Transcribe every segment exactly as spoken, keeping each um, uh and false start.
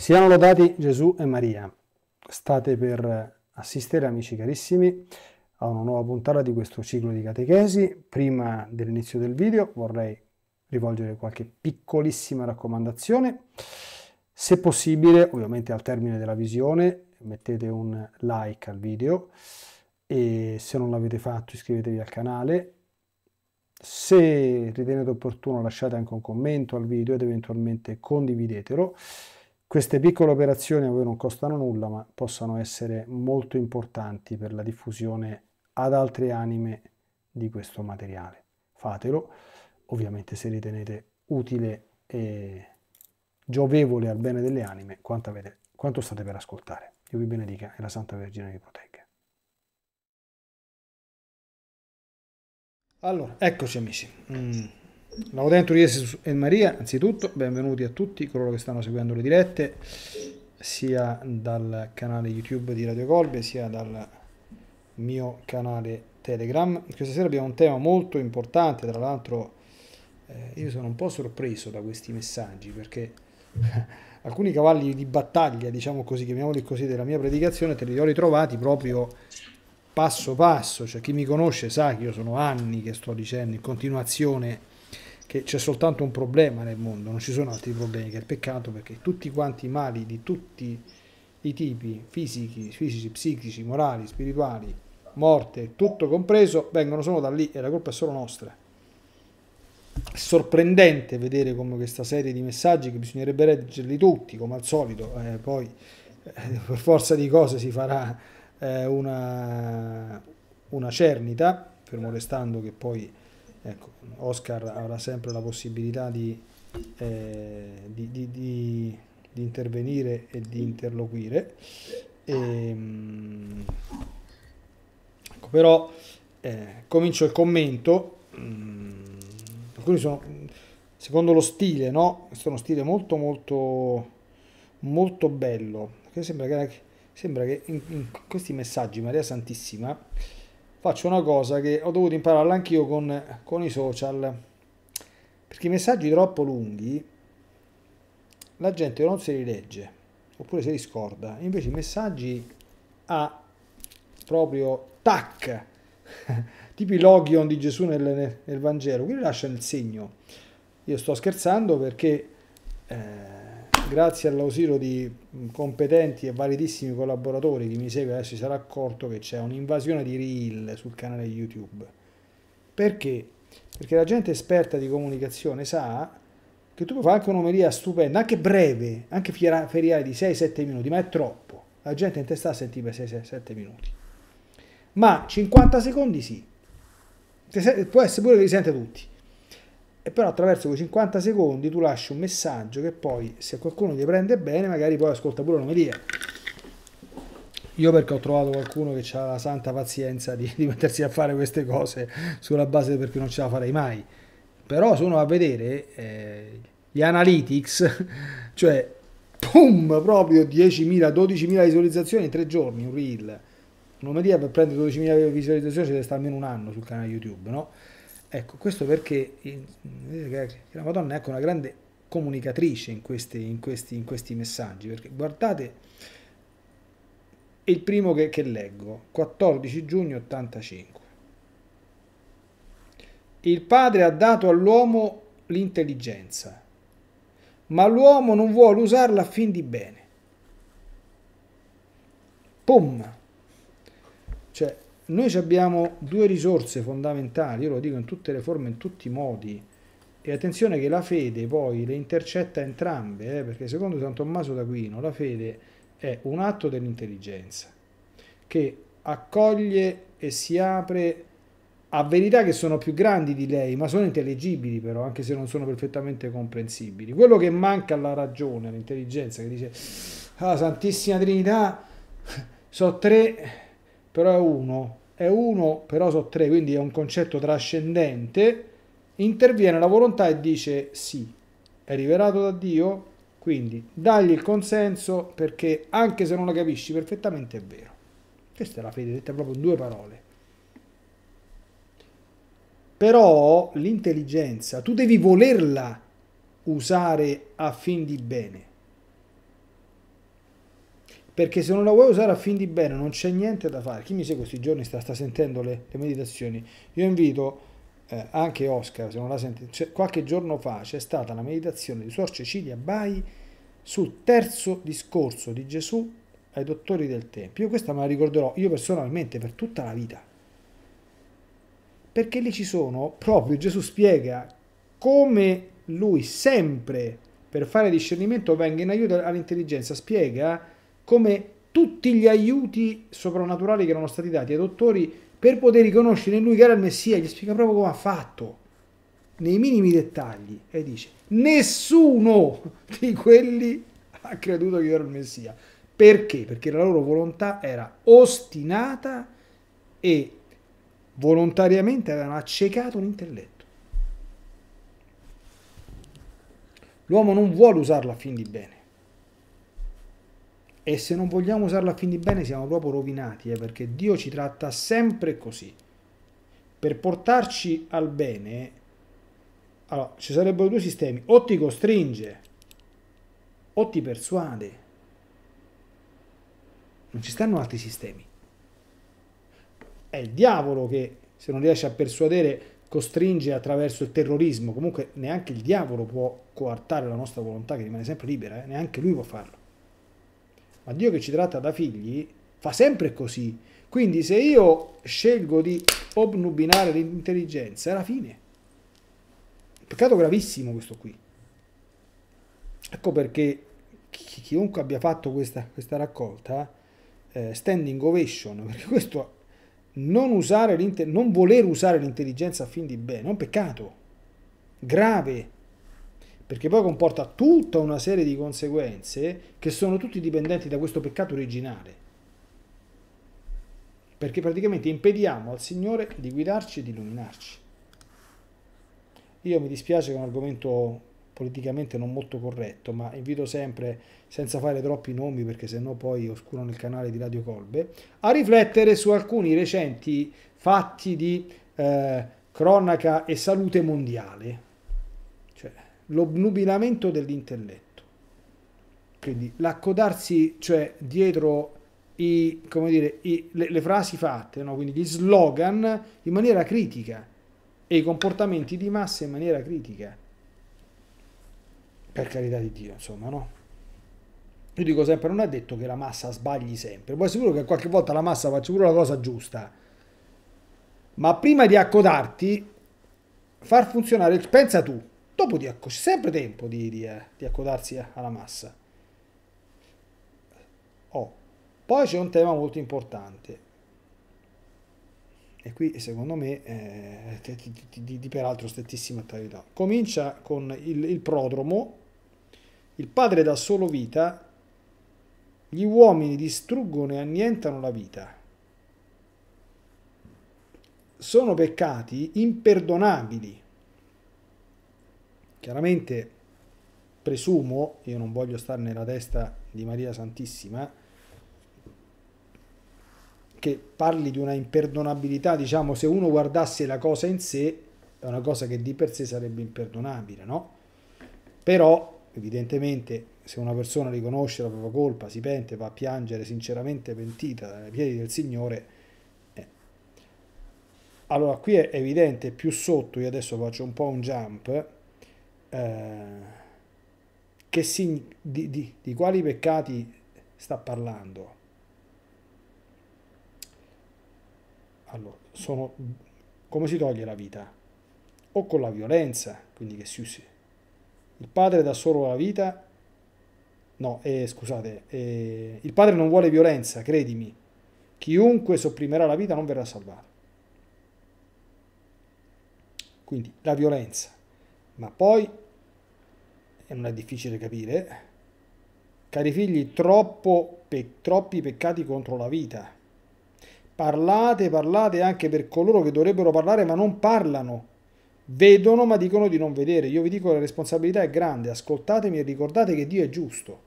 Siano lodati Gesù e Maria. State per assistere, amici carissimi, a una nuova puntata di questo ciclo di catechesi. Prima dell'inizio del video vorrei rivolgere qualche piccolissima raccomandazione. Se possibile, ovviamente al termine della visione, mettete un like al video e se non l'avete fatto iscrivetevi al canale. Se ritenete opportuno lasciate anche un commento al video ed eventualmente condividetelo. Queste piccole operazioni a voi non costano nulla, ma possono essere molto importanti per la diffusione ad altre anime di questo materiale. Fatelo, ovviamente se ritenete utile e giovevole al bene delle anime quanto, avete, quanto state per ascoltare. Dio vi benedica e la Santa Vergine vi protegga. Allora, eccoci amici. Mm. Laudento Gesù e Maria, anzitutto benvenuti a tutti coloro che stanno seguendo le dirette sia dal canale YouTube di Radio Colbe sia dal mio canale Telegram. Questa sera abbiamo un tema molto importante, tra l'altro eh, io sono un po' sorpreso da questi messaggi perché alcuni cavalli di battaglia, diciamo così, chiamiamoli così, della mia predicazione te li ho ritrovati proprio passo passo, cioè chi mi conosce sa che io sono anni che sto dicendo in continuazione che c'è soltanto un problema nel mondo, non ci sono altri problemi, che è il peccato, perché tutti quanti i mali di tutti i tipi, fisici, fisici, psichici, morali, spirituali, morte, tutto compreso, vengono solo da lì e la colpa è solo nostra. È sorprendente vedere come questa serie di messaggi, che bisognerebbe leggerli tutti, come al solito, eh, poi eh, per forza di cose si farà eh, una, una cernita, fermo restando che poi ecco, Oscar avrà sempre la possibilità di, eh, di, di, di, di intervenire e di interloquire. E, ecco, però eh, comincio il commento. Alcuni sono, secondo lo stile, no? Questo è uno stile molto molto molto bello. Che sembra che, sembra che in, in questi messaggi, Maria Santissima, faccio una cosa che ho dovuto impararla anch'io con, con i social, perché i messaggi troppo lunghi la gente non se li legge oppure se li scorda, invece i messaggi a proprio tac tipo i logion di Gesù nel, nel, nel Vangelo, quelli lasciano il segno. Io sto scherzando perché eh, grazie all'ausilio di competenti e validissimi collaboratori, chi mi segue adesso si sarà accorto che c'è un'invasione di reel sul canale YouTube. Perché? Perché la gente esperta di comunicazione sa che tu puoi fare anche un'omelia stupenda, anche breve, anche feriale di sei sette minuti, ma è troppo. La gente in testa a sentire per sei sette minuti. Ma cinquanta secondi sì. Può essere pure che li sente tutti. E però attraverso quei cinquanta secondi tu lasci un messaggio che poi, se qualcuno ti prende bene, magari poi ascolta pure l'omelia. Io perché ho trovato qualcuno che ha la santa pazienza di, di mettersi a fare queste cose sulla base perché non ce la farei mai. Però se uno va a vedere eh, gli analytics, cioè pum, proprio diecimila, dodicimila visualizzazioni in tre giorni, un reel. Un'omelia per prendere dodicimila visualizzazioni ci deve stare almeno un anno sul canale YouTube, no? Ecco, questo perché la Madonna è anche una grande comunicatrice in questi, in questi, in questi messaggi, perché guardate il primo che, che leggo, quattordici giugno ottantacinque. Il Padre ha dato all'uomo l'intelligenza, ma l'uomo non vuole usarla a fin di bene. Pum! Cioè, noi abbiamo due risorse fondamentali, io lo dico in tutte le forme, in tutti i modi, e attenzione che la fede poi le intercetta entrambe, eh, perché secondo San Tommaso d'Aquino la fede è un atto dell'intelligenza, che accoglie e si apre a verità che sono più grandi di lei, ma sono intelligibili però, anche se non sono perfettamente comprensibili. Quello che manca alla ragione, all'intelligenza, che dice, ah, Santissima Trinità, so tre, però è uno, è uno, però so tre, quindi è un concetto trascendente, interviene la volontà e dice sì, è rivelato da Dio, quindi dagli il consenso perché anche se non la capisci perfettamente è vero. Questa è la fede, detta proprio in due parole. Però l'intelligenza, tu devi volerla usare a fin di bene. perché se non la vuoi usare a fin di bene non c'è niente da fare. Chi mi segue questi giorni sta, sta sentendo le, le meditazioni. Io invito eh, anche Oscar, se non la sente, cioè, qualche giorno fa c'è stata la meditazione di Suor Cecilia Bai sul terzo discorso di Gesù ai dottori del Tempio. Io questa me la ricorderò io personalmente per tutta la vita, perché lì ci sono, proprio Gesù spiega come lui sempre per fare discernimento venga in aiuto all'intelligenza, spiega come tutti gli aiuti soprannaturali che erano stati dati ai dottori per poter riconoscere in lui che era il Messia, gli spiega proprio come ha fatto, nei minimi dettagli, e dice, nessuno di quelli ha creduto che io ero il Messia. Perché? Perché la loro volontà era ostinata e volontariamente avevano accecato l'intelletto. L'uomo non vuole usarlo a fin di bene. E se non vogliamo usarlo a fin di bene siamo proprio rovinati, eh, perché Dio ci tratta sempre così. Per portarci al bene, allora, ci sarebbero due sistemi: o ti costringe o ti persuade. Non ci stanno altri sistemi. È il diavolo che, se non riesce a persuadere, costringe attraverso il terrorismo. Comunque neanche il diavolo può coartare la nostra volontà, che rimane sempre libera, eh? Neanche lui può farlo. Ma Dio, che ci tratta da figli, fa sempre così. Quindi se io scelgo di obnubilare l'intelligenza, è la fine. Peccato gravissimo questo qui. Ecco perché chi, chiunque abbia fatto questa, questa raccolta, eh, standing ovation, perché questo, non, usare non voler usare l'intelligenza a fin di bene, è un peccato grave, perché poi comporta tutta una serie di conseguenze che sono tutti dipendenti da questo peccato originale, perché praticamente impediamo al Signore di guidarci e di illuminarci. Io mi dispiace che è un argomento politicamente non molto corretto, ma invito sempre, senza fare troppi nomi perché sennò poi oscurano il canale di Radio Colbe, a riflettere su alcuni recenti fatti di eh, cronaca e salute mondiale, cioè l'obnubilamento dell'intelletto, quindi l'accodarsi, cioè dietro i, come dire, i, le, le frasi fatte, no? Quindi gli slogan in maniera critica e i comportamenti di massa in maniera critica. Per carità di Dio, insomma, no? Io dico sempre, non è detto che la massa sbagli sempre, poi è sicuro che qualche volta la massa faccia pure la cosa giusta, ma prima di accodarti, far funzionare il... pensa tu, dopo di accodarsi, sempre tempo di, di, eh, di accodarsi alla massa. Oh, poi c'è un tema molto importante, e qui secondo me eh, di, di, di peraltro strettissima attualità. Comincia con il, il prodromo. Il padre dà solo vita, gli uomini distruggono e annientano la vita. Sono peccati imperdonabili. Chiaramente presumo, io non voglio stare nella testa di Maria Santissima, che parli di una imperdonabilità, diciamo, se uno guardasse la cosa in sé, è una cosa che di per sé sarebbe imperdonabile, no? Però evidentemente se una persona riconosce la propria colpa, si pente, va a piangere sinceramente pentita ai piedi del Signore, eh. Allora qui è evidente più sotto, io adesso faccio un po' un jump, eh, che si, di, di, di quali peccati sta parlando. Allora, sono, come si toglie la vita? O con la violenza, quindi che si usi. Il padre dà solo la vita. No, eh, scusate, eh, il padre non vuole violenza, credimi. Chiunque sopprimerà la vita non verrà salvato. Quindi la violenza. Ma poi, e non è difficile capire, cari figli, troppo, pe, troppi peccati contro la vita. Parlate, parlate anche per coloro che dovrebbero parlare ma non parlano. Vedono ma dicono di non vedere. Io vi dico che la responsabilità è grande, ascoltatemi e ricordate che Dio è giusto.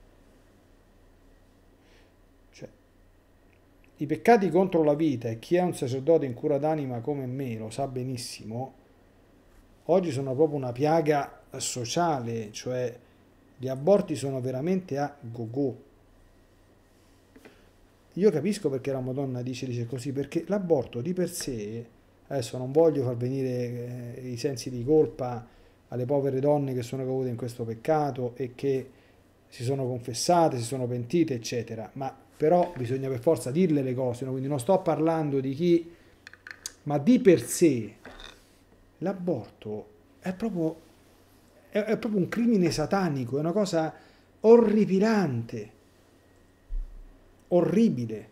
Cioè, i peccati contro la vita, e chi è un sacerdote in cura d'anima come me lo sa benissimo, oggi sono proprio una piaga sociale, cioè gli aborti sono veramente a go-go. io capisco perché la Madonna dice, dice così, perché l'aborto di per sé, adesso non voglio far venire eh, i sensi di colpa alle povere donne che sono cadute in questo peccato e che si sono confessate, si sono pentite, eccetera, ma però bisogna per forza dirle le cose, no? Quindi non sto parlando di chi, ma di per sé l'aborto è proprio, è, è proprio un crimine satanico, è una cosa orripilante, orribile.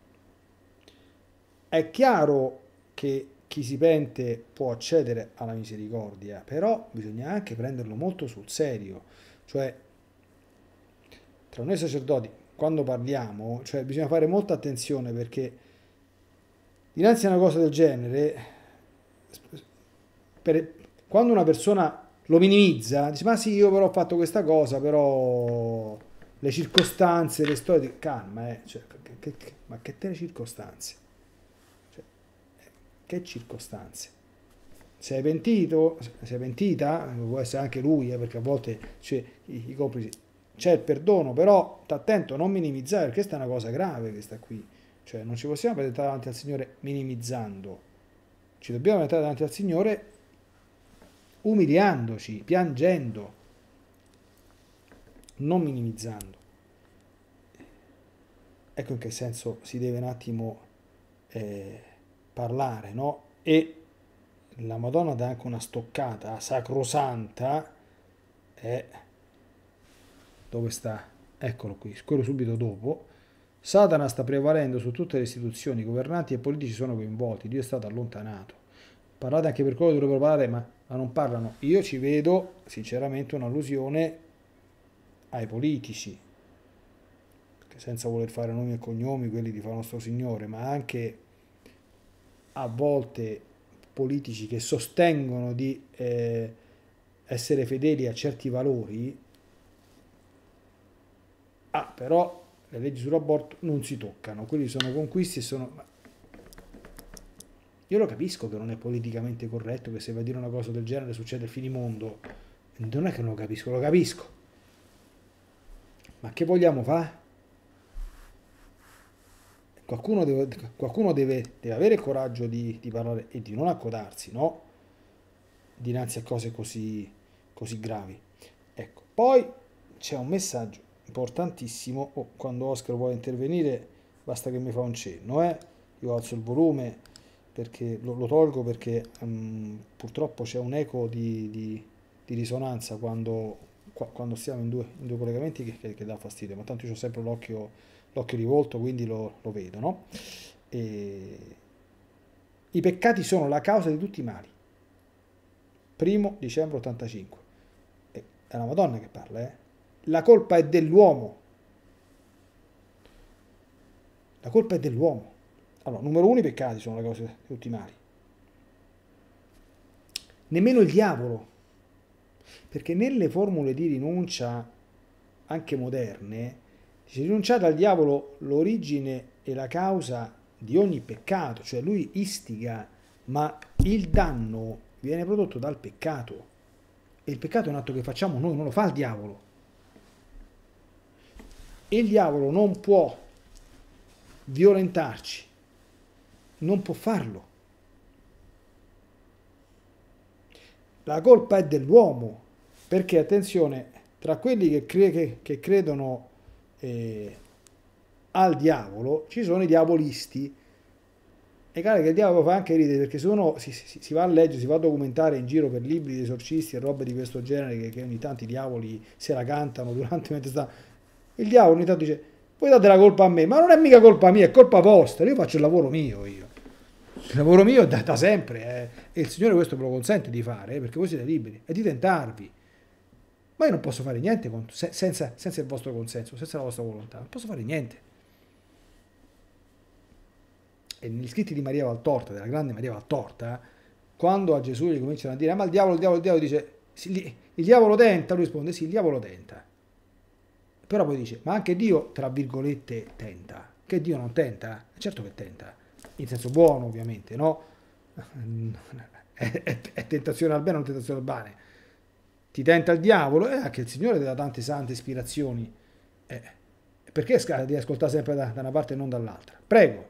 È chiaro che chi si pente può accedere alla misericordia, però bisogna anche prenderlo molto sul serio, cioè tra noi sacerdoti, quando parliamo, cioè bisogna fare molta attenzione perché dinanzi a una cosa del genere, per- quando una persona lo minimizza, dice ma sì, io però ho fatto questa cosa, però le circostanze, le storie, calma, eh, cioè, che- che- che- ma che te le circostanze? Cioè, che circostanze? Sei pentito? Sei pentita? Può essere anche lui, eh, perché a volte cioè, i, i complici. C'è il perdono, però sta attento a non minimizzare, perché questa è una cosa grave questa qui. Cioè, non ci possiamo presentare davanti al Signore minimizzando. Ci dobbiamo presentare davanti al Signore umiliandoci, piangendo, non minimizzando. Ecco in che senso si deve un attimo eh, parlare, no? E la Madonna dà anche una stoccata sacrosanta. E dove sta? Eccolo qui, quello subito dopo. Satana sta prevalendo su tutte le istituzioni, governanti e politici sono coinvolti, Dio è stato allontanato. Parlate anche per quello che dovrebbero parlare, ma, ma non parlano. Io ci vedo sinceramente un'allusione ai politici, che senza voler fare nomi e cognomi, quelli di Fa Nostro Signore, ma anche a volte politici che sostengono di eh, essere fedeli a certi valori. Ah, però le leggi sull'aborto non si toccano, quelli sono conquisti e sono. Io lo capisco che non è politicamente corretto, che se va a dire una cosa del genere succede il finimondo. Non è che non lo capisco, lo capisco. Ma che vogliamo fare? Qualcuno deve, qualcuno deve, deve avere il coraggio di, di parlare e di non accodarsi, no? Dinanzi a cose così, così gravi. Ecco, poi c'è un messaggio importantissimo. Oh, quando Oscar vuole intervenire, basta che mi fa un cenno, eh? Io alzo il volume perché lo, lo tolgo perché um, purtroppo c'è un eco di, di, di risonanza quando, qua- quando stiamo in due, in due collegamenti che, che- che dà fastidio, ma tanto io ho sempre l'occhio l'occhio rivolto, quindi lo, lo vedo, no? E i peccati sono la causa di tutti i mali. Primo dicembre ottantacinque. E è la Madonna che parla, eh? La colpa è dell'uomo. La colpa è dell'uomo. Allora, numero uno, i peccati sono la causa di tutti i mali. Nemmeno il diavolo, perché nelle formule di rinuncia anche moderne dice rinunciate al diavolo l'origine e la causa di ogni peccato, cioè lui istiga, ma il danno viene prodotto dal peccato e il peccato è un atto che facciamo noi, non lo fa il diavolo. E il diavolo non può violentarci, non può farlo. La colpa è dell'uomo, perché attenzione, tra quelli che, cre- che, che credono eh, al diavolo ci sono i diavolisti. E cara che il diavolo fa anche ridere perché se uno si, si- si va a leggere, si va a documentare in giro per libri di esorcisti e robe di questo genere che, che ogni tanto i diavoli se la cantano durante mentre sta. Il diavolo ogni tanto dice: Voi date la colpa a me, ma non è mica colpa mia, è colpa vostra. Io faccio il lavoro mio, io. Il lavoro mio è da, da sempre, eh. E il Signore questo me lo consente di fare, eh, perché voi siete liberi, e di tentarvi. Ma io non posso fare niente con- se- senza, senza il vostro consenso, senza la vostra volontà. Non posso fare niente. E negli scritti di Maria Valtorta, della grande Maria Valtorta, quando a Gesù gli cominciano a dire: "Ah, ma il diavolo, il diavolo, il diavolo", dice: "Sì, li- il diavolo tenta", lui risponde: "Sì, il diavolo tenta". Però poi dice: "Ma anche Dio, tra virgolette, tenta". Che Dio non tenta? Certo che tenta, in senso buono ovviamente, no? È, è- è tentazione al bene, non tentazione al male. Ti tenta il diavolo e anche il Signore ti dà tante sante ispirazioni. Eh, Perché devi ascoltare sempre da, da una parte e non dall'altra? Prego.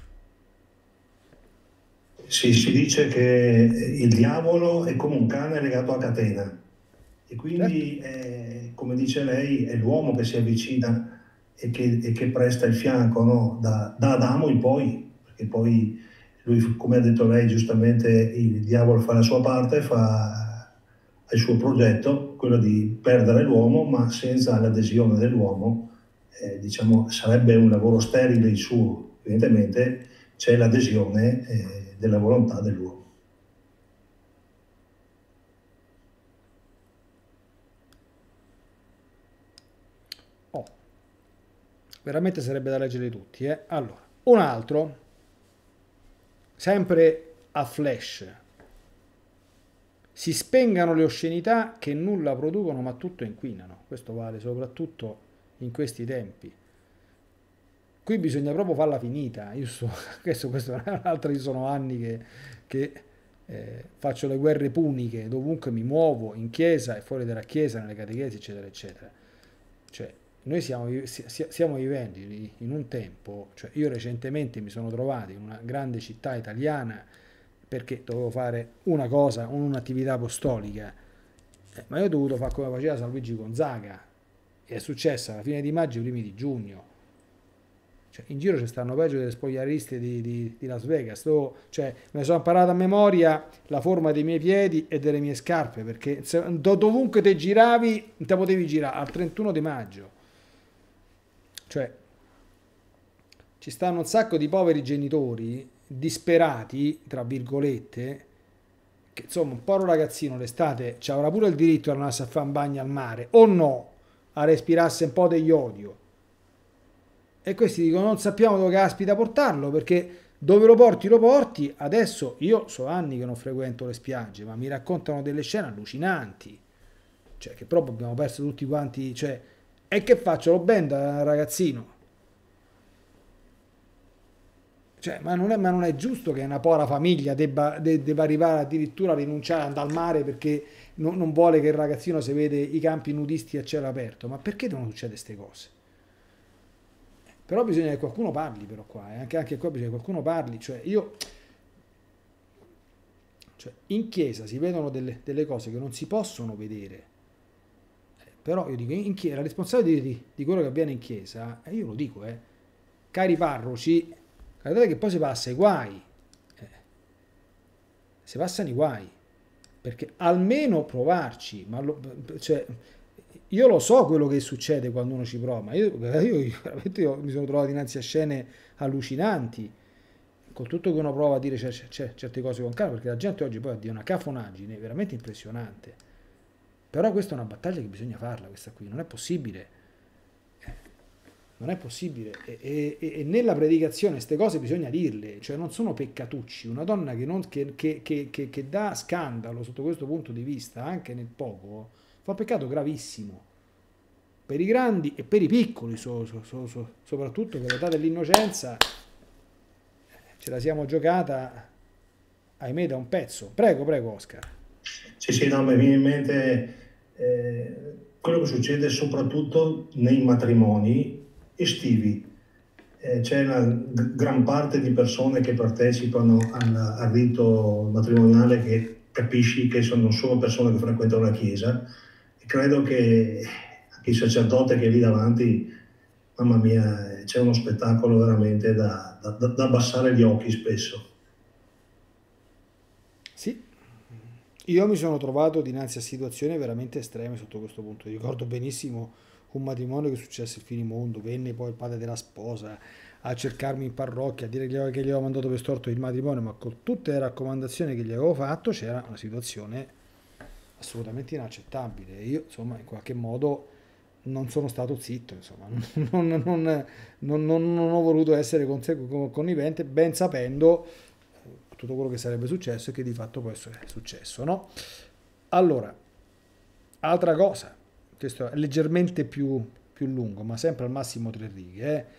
Sì, si dice che il diavolo è come un cane legato a catena e Certo. quindi, eh, come dice lei, è l'uomo che si avvicina e che, e che presta il fianco, no? Da, da Adamo in poi, perché poi lui, come ha detto lei giustamente, il diavolo fa la sua parte, fa il suo progetto, quello di perdere l'uomo, ma senza l'adesione dell'uomo, eh, diciamo, sarebbe un lavoro sterile il suo, evidentemente c'è l'adesione eh, della volontà dell'uomo. Oh, veramente sarebbe da leggere tutti, eh? Allora, un altro, sempre a flash. Si spengano le oscenità che nulla producono ma tutto inquinano. Questo vale soprattutto in questi tempi. Qui bisogna proprio farla finita. Io so, questo, questo è un'altra, io sono anni che, che eh, faccio le guerre puniche, dovunque mi muovo, in chiesa e fuori dalla chiesa, nelle catechesi, eccetera, eccetera. Cioè, noi siamo, stiamo vivendo in un tempo, cioè io recentemente mi sono trovato in una grande città italiana perché dovevo fare una cosa, un'attività apostolica, eh, ma io ho dovuto fare come faceva San Luigi Gonzaga, e è successo alla fine di maggio, i primi di giugno. Cioè, in giro ci stanno peggio delle spogliariste di, di, di Las Vegas. Dove, cioè, me ne sono imparato a memoria la forma dei miei piedi e delle mie scarpe, perché se, dovunque te giravi, te potevi girare al trentuno di maggio. Cioè, ci stanno un sacco di poveri genitori disperati, tra virgolette, che insomma un povero ragazzino l'estate avrà pure il diritto di andarsi a fare un bagno al mare, o no, a respirarsi un po' degli odio. E questi dicono non sappiamo dove caspita portarlo, perché dove lo porti lo porti. Adesso io so anni che non frequento le spiagge, ma mi raccontano delle scene allucinanti. Cioè, che proprio abbiamo perso tutti quanti. Cioè, e che faccio? Lo bendo al ragazzino. Cioè, ma non è, ma non è giusto che una povera famiglia debba, de- debba arrivare addirittura a rinunciare ad andare al mare perché non, non vuole che il ragazzino si vede i campi nudisti a cielo aperto. Ma perché devono succedere queste cose? Però bisogna che qualcuno parli, però qua, eh. anche, anche qua bisogna che qualcuno parli. Cioè, io, cioè, in chiesa si vedono delle, delle cose che non si possono vedere. Però io dico, in chiesa, la responsabilità di, di quello che avviene in chiesa, e io lo dico, eh, cari parroci, guardate che poi si passa ai guai, eh, si passano i guai, perché almeno provarci, ma lo- cioè, io lo so quello che succede quando uno ci prova, ma io, io, io veramente io mi sono trovato dinanzi a scene allucinanti, con tutto che uno prova a dire cer- cer- certe cose con calma, perché la gente oggi poi ha di una cafonaggine veramente impressionante. Però questa è una battaglia che bisogna farla, questa qui, non è possibile. Non è possibile. E, e- e nella predicazione queste cose bisogna dirle, cioè non sono peccatucci. Una donna che, non- che- che- che- che- che dà scandalo sotto questo punto di vista, anche nel poco, fa un peccato gravissimo. Per i grandi e per i piccoli, so- so- so- so- soprattutto per l'età dell'innocenza, ce la siamo giocata, ahimè, da un pezzo. Prego, prego, Oscar. Sì, sì, no, mi viene in mente eh, quello che succede soprattutto nei matrimoni estivi. Eh, c'è una g- gran parte di persone che partecipano al, al rito matrimoniale che capisci che sono, non sono persone che frequentano la chiesa e credo che anche il sacerdote che è lì davanti, mamma mia, eh, c'è uno spettacolo veramente da, da, da da abbassare gli occhi spesso. Sì, io mi sono trovato dinanzi a situazioni veramente estreme sotto questo punto. Ricordo benissimo un matrimonio che successe il finimondo, venne poi il padre della sposa a cercarmi in parrocchia, a dire che gli avevo, che gli avevo mandato per storto il matrimonio, ma con tutte le raccomandazioni che gli avevo fatto c'era una situazione assolutamente inaccettabile. Io, insomma, in qualche modo non sono stato zitto, insomma, non, non- non- non- non- non ho voluto essere conse- connivente, ben sapendo tutto quello che sarebbe successo e che di fatto poi è successo, no? Allora, altra cosa, questo è leggermente più, più lungo, ma sempre al massimo tre righe. eh.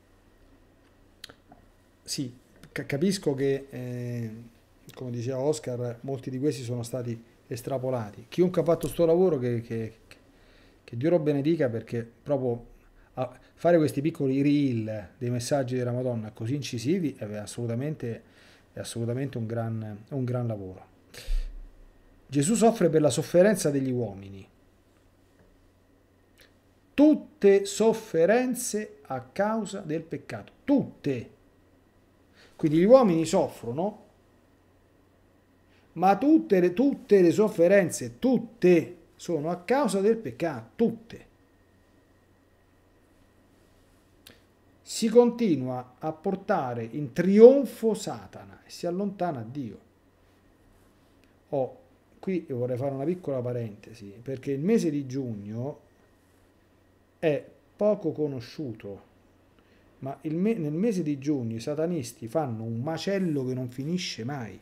Sì, ca- capisco che, eh, come diceva Oscar, molti di questi sono stati estrapolati. Chiunque ha fatto sto lavoro, che, che- che Dio lo benedica perché proprio a fare questi piccoli reel dei messaggi della Madonna così incisivi è assolutamente, è assolutamente un gran, un gran lavoro. Gesù soffre per la sofferenza degli uomini. Tutte sofferenze a causa del peccato. Tutte. Quindi gli uomini soffrono, ma tutte le, tutte le sofferenze, tutte, sono a causa del peccato. Tutte. Si continua a portare in trionfo Satana e si allontana Dio. Oh, qui io vorrei fare una piccola parentesi, perché il mese di giugno è poco conosciuto, ma il me- nel mese di giugno i satanisti fanno un macello che non finisce mai.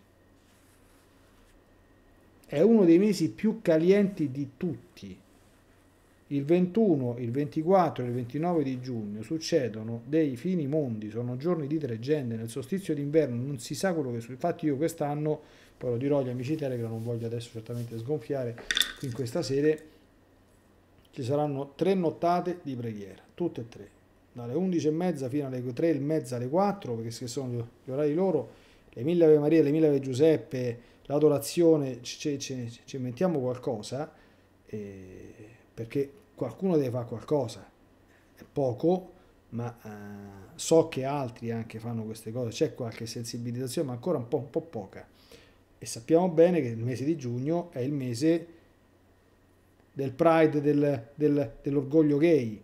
È uno dei mesi più calienti di tutti. Il ventuno, il ventiquattro e il ventinove di giugno succedono dei finimondi, sono giorni di leggende, nel solstizio d'inverno non si sa quello che succede. Infatti io quest'anno, poi lo dirò agli amici Telegram, non voglio adesso certamente sgonfiare, in questa sede ci saranno tre nottate di preghiera, tutte e tre, dalle undici e mezza fino alle tre e mezza, alle quattro, perché sono gli orari loro, le mille Ave Maria, le mille Ave Giuseppe, l'adorazione, ci, ci, ci inventiamo qualcosa, e perché qualcuno deve fare qualcosa, è poco, ma eh, so che altri anche fanno queste cose, c'è qualche sensibilizzazione, ma ancora un po', un po' poca. E sappiamo bene che il mese di giugno è il mese del Pride, del, del, dell'orgoglio gay.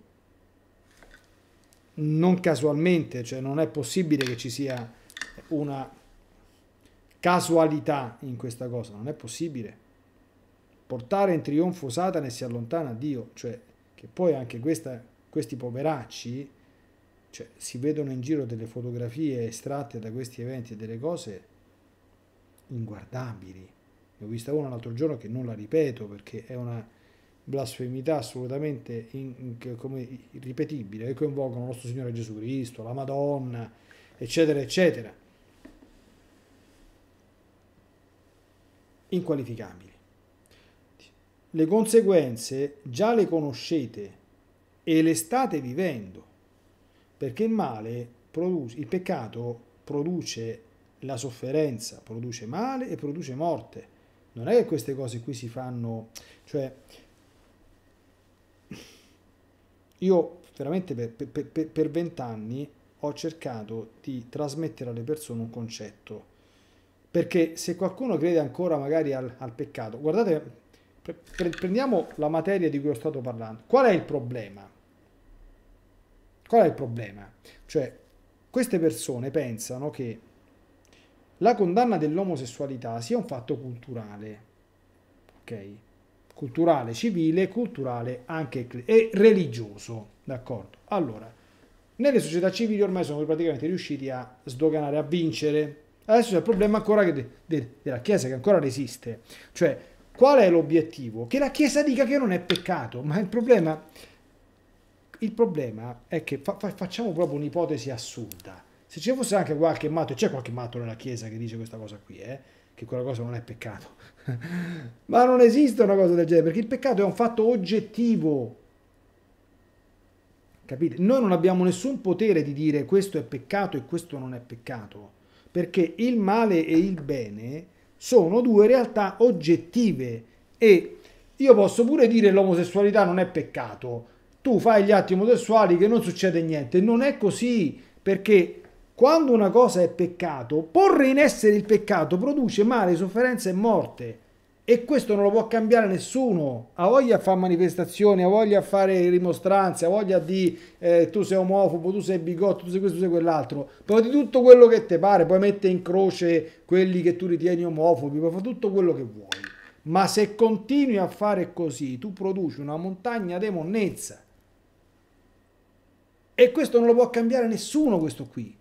Non casualmente, cioè non è possibile che ci sia una casualità in questa cosa, non è possibile. Portare in trionfo Satana e si allontana Dio, cioè che poi anche questa, questi poveracci, cioè, si vedono in giro delle fotografie estratte da questi eventi e delle cose inguardabili. Ne ho vista una l'altro giorno che non la ripeto perché è una blasfemità assolutamente in, in, come irripetibile, che coinvolgono il nostro Signore Gesù Cristo, la Madonna, eccetera, eccetera. Inqualificabili. Le conseguenze già le conoscete e le state vivendo, perché il male produce, il peccato produce la sofferenza, produce male e produce morte. Non è che queste cose qui si fanno, cioè io veramente per vent'anni ho cercato di trasmettere alle persone un concetto, perché se qualcuno crede ancora magari al, al peccato, guardate, pre prendiamo la materia di cui ho stato parlando. Qual è il problema? Qual è il problema? Cioè, queste persone pensano che la condanna dell'omosessualità sia un fatto culturale, ok? Culturale, civile, culturale anche e religioso, d'accordo? Allora, nelle società civili ormai sono praticamente riusciti a sdoganare, a vincere. Adesso c'è il problema ancora che de, de, della Chiesa, che ancora resiste. Cioè, qual è l'obiettivo? Che la Chiesa dica che non è peccato, ma il problema, il problema è che fa, fa, facciamo proprio un'ipotesi assurda. Se ci fosse anche qualche matto, e c'è qualche matto nella Chiesa che dice questa cosa qui, eh, che quella cosa non è peccato, ma non esiste una cosa del genere, perché il peccato è un fatto oggettivo. Capite? Noi non abbiamo nessun potere di dire questo è peccato e questo non è peccato, perché il male e il bene sono due realtà oggettive e io posso pure dire l'omosessualità non è peccato, tu fai gli atti omosessuali che non succede niente, non è così, perché quando una cosa è peccato, porre in essere il peccato produce male, sofferenza e morte. E questo non lo può cambiare nessuno. Ha voglia a fare manifestazioni, ha voglia a fare rimostranze, ha voglia di eh, tu sei omofobo, tu sei bigotto, tu sei questo, tu sei quell'altro. Puoi di tutto quello che ti pare, puoi mettere in croce quelli che tu ritieni omofobi, puoi fare tutto quello che vuoi. Ma se continui a fare così, tu produci una montagna di monnezza. E questo non lo può cambiare nessuno, questo qui.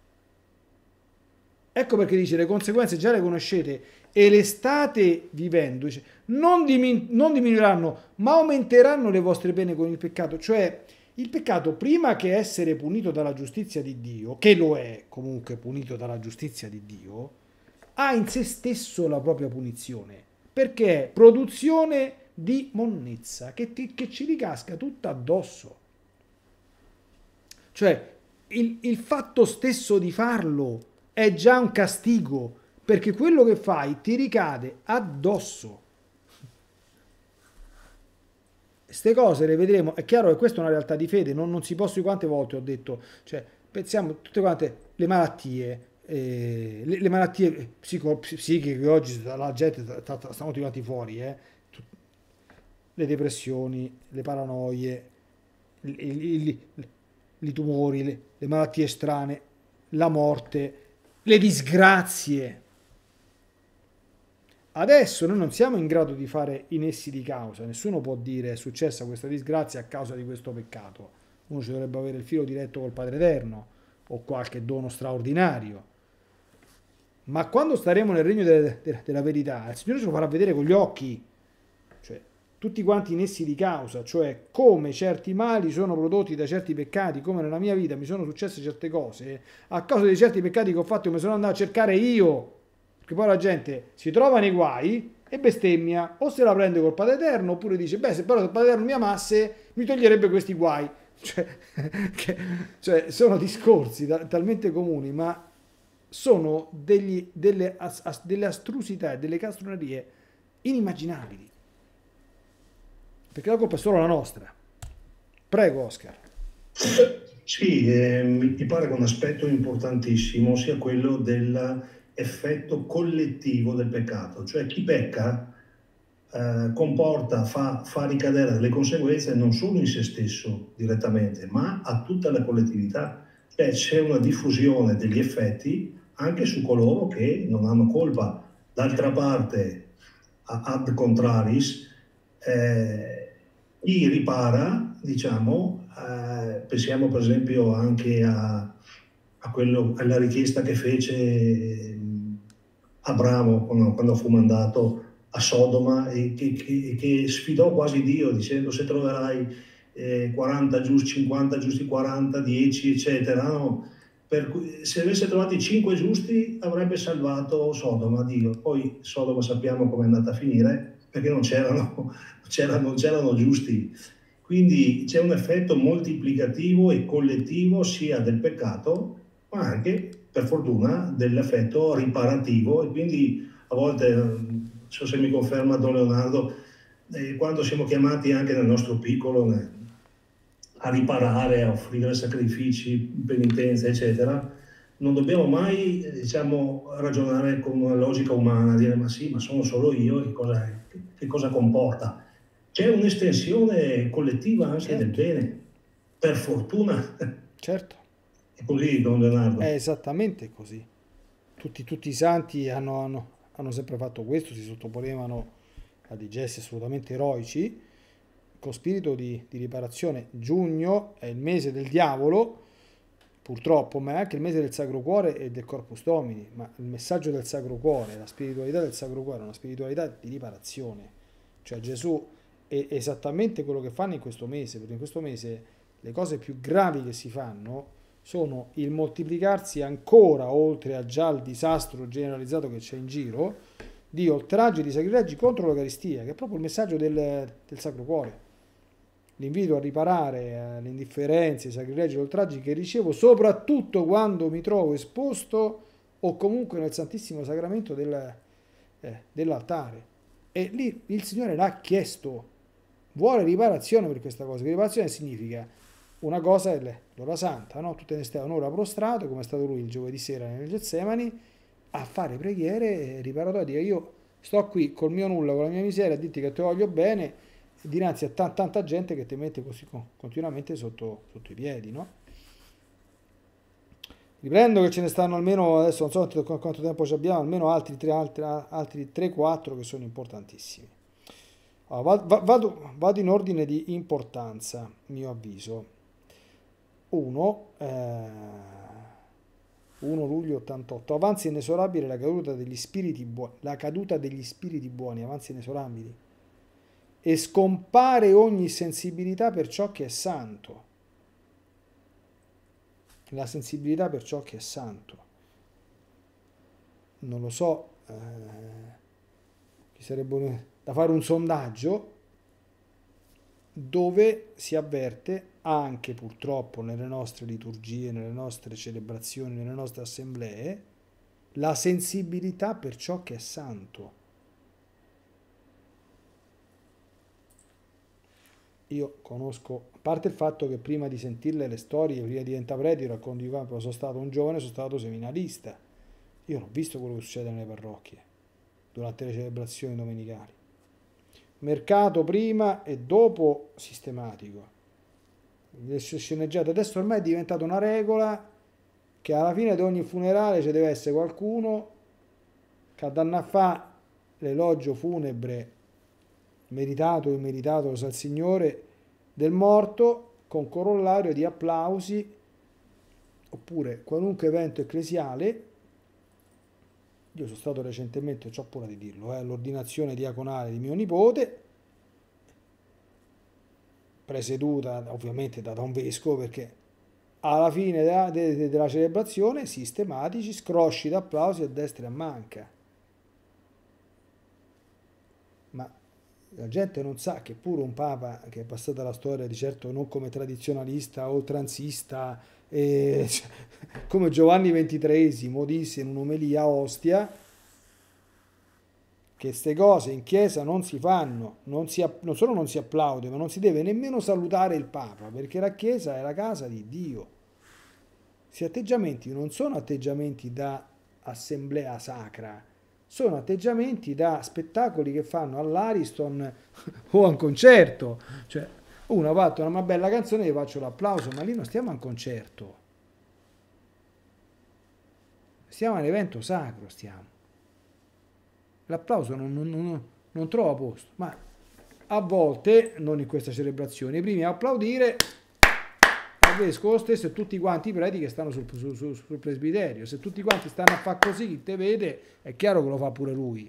Ecco perché dice le conseguenze già le conoscete e le state vivendo, dice, non, dimin non diminuiranno, ma aumenteranno le vostre pene con il peccato. Cioè, il peccato, prima che essere punito dalla giustizia di Dio, che lo è comunque punito dalla giustizia di Dio, ha in se stesso la propria punizione, perché è produzione di monnezza, che, ti, che ci ricasca tutta addosso. Cioè, il, il fatto stesso di farlo è già un castigo, perché quello che fai ti ricade addosso. Queste cose le vedremo. È chiaro che questa è una realtà di fede, non, non si può, su quante volte ho detto, cioè, pensiamo tutte quante le malattie, eh, le, le malattie psico- psichiche che oggi la gente sta- sta- stanno tirati fuori, eh, tut- le depressioni, le paranoie, i, i- i- i tumori, le, le malattie strane, la morte, le disgrazie. Adesso noi non siamo in grado di fare i nessi di causa, nessuno può dire è successa questa disgrazia a causa di questo peccato. Uno ci dovrebbe avere il filo diretto col Padre Eterno o qualche dono straordinario. Ma quando staremo nel regno de- de- della verità, il Signore ce lo farà vedere con gli occhi, cioè tutti quanti i nessi di causa, cioè come certi mali sono prodotti da certi peccati, come nella mia vita mi sono successe certe cose, a causa di certi peccati che ho fatto me sono andato a cercare io. Perché poi la gente si trova nei guai e bestemmia, o se la prende col Padre Eterno, oppure dice, beh, se però il Padre Eterno mi amasse, mi toglierebbe questi guai. Cioè, che- cioè, sono discorsi ta- talmente comuni, ma sono degli- delle, as- as- delle astrusità e delle castronerie inimmaginabili. Perché la colpa è solo la nostra. Prego, Oscar. Sì, eh, mi mi pare che un aspetto importantissimo sia quello dell'effetto collettivo del peccato, cioè chi pecca eh, comporta, fa, fa ricadere delle conseguenze non solo in se stesso direttamente, ma a tutta la collettività. Cioè c'è una diffusione degli effetti anche su coloro che non hanno colpa. D'altra parte, a- ad contraris, eh, chi ripara, diciamo, eh, pensiamo per esempio anche a, a quello, alla richiesta che fece eh, Abramo quando, quando fu mandato a Sodoma e che, che- che sfidò quasi Dio dicendo se troverai eh, quaranta giusti, cinquanta giusti, quaranta, dieci, eccetera. No? Per cui, se avesse trovati cinque giusti avrebbe salvato Sodoma, Dio. Poi Sodoma sappiamo come è andata a finire perché non c'erano, c'erano, non c'erano giusti. Quindi c'è un effetto moltiplicativo e collettivo sia del peccato, ma anche, per fortuna, dell'effetto riparativo. E quindi a volte, non so se mi conferma Don Leonardo, eh, quando siamo chiamati anche nel nostro piccolo eh, a riparare, a offrire sacrifici, penitenze, eccetera, non dobbiamo mai, eh, diciamo, ragionare con una logica umana, dire ma sì, ma sono solo io, che cosa, che, che cosa comporta? C'è un'estensione collettiva anche del Certo, bene, per fortuna. certo. È così, Don È Leonardo. esattamente così. Tutti, tutti i santi hanno, hanno- hanno sempre fatto questo, si sottoponevano a dei gesti assolutamente eroici, con spirito di, di riparazione. Giugno è il mese del diavolo, purtroppo, ma è anche il mese del Sacro Cuore e del Corpus Domini. Ma il messaggio del Sacro Cuore, la spiritualità del Sacro Cuore è una spiritualità di riparazione. Cioè Gesù è esattamente quello che fanno in questo mese, perché in questo mese le cose più gravi che si fanno sono il moltiplicarsi ancora, oltre a già il disastro generalizzato che c'è in giro, di oltraggi e di sacrilegi contro l'Eucaristia, che è proprio il messaggio del, del Sacro Cuore. L'invito a riparare alle indifferenze, ai sacrilegi e agli oltraggi che ricevo, soprattutto quando mi trovo esposto o comunque nel Santissimo Sacramento del, eh, dell'altare. E lì il Signore l'ha chiesto, vuole riparazione per questa cosa. Che riparazione significa una cosa è l'ora santa, no? Tu te ne stai un'ora prostrato, come è stato lui il giovedì sera nel Getsemani, a fare preghiere riparatorie. Dire io sto qui col mio nulla, con la mia miseria, a dirti che ti voglio bene, dinanzi a t- tanta gente che ti mette così continuamente sotto, sotto i piedi, no? Riprendo che ce ne stanno almeno, adesso non so quanto tempo ci abbiamo, almeno altri tre, altri, altri tre quattro che sono importantissimi. Allora, vado, vado in ordine di importanza, mio avviso. uno, eh, primo luglio ottantotto, avanzi inesorabile la caduta degli spiriti buoni, la caduta degli spiriti buoni, avanzi inesorabili, e scompare ogni sensibilità per ciò che è santo, la sensibilità per ciò che è santo. Non lo so, eh, ci sarebbe da fare un sondaggio dove si avverte anche purtroppo nelle nostre liturgie, nelle nostre celebrazioni, nelle nostre assemblee, la sensibilità per ciò che è santo. Io conosco, a parte il fatto che prima di sentirle le storie, prima di diventare prete, racconto di quando sono stato un giovane, sono stato seminarista. Io non ho visto quello che succede nelle parrocchie durante le celebrazioni domenicali. Mercato prima e dopo sistematico. Le sceneggiate adesso ormai è diventata una regola che alla fine di ogni funerale ci deve essere qualcuno che danno a fa l'elogio funebre meritato o immeritato, lo sa il Signore, del morto, con corollario di applausi, oppure qualunque evento ecclesiale. Io sono stato recentemente, c'ho paura di dirlo, eh, all'ordinazione diaconale di mio nipote, presieduta ovviamente da, da un vescovo, perché alla fine della, de, della celebrazione sistematici scrosci d'applausi a destra e a manca. Ma la gente non sa che pure un papa che è passato alla storia di certo non come tradizionalista, oltranzista, e, cioè, come Giovanni ventitreesimo disse in un'omelia a Ostia, che queste cose in chiesa non si fanno, non, si, non solo non si applaude, ma non si deve nemmeno salutare il papa, perché la chiesa è la casa di Dio. Questi atteggiamenti non sono atteggiamenti da assemblea sacra, sono atteggiamenti da spettacoli che fanno all'Ariston o a un concerto. Cioè, uno ha fatto una bella canzone e gli faccio l'applauso, ma lì non stiamo a un concerto. Stiamo a un evento sacro, stiamo. L'applauso non, non, non, non trova posto, ma a volte, non in questa celebrazione, i primi a applaudire al vescovo stesso e tutti quanti i preti che stanno sul, sul, sul, sul presbiterio. Se tutti quanti stanno a fare così, chi te vede, è chiaro che lo fa pure lui.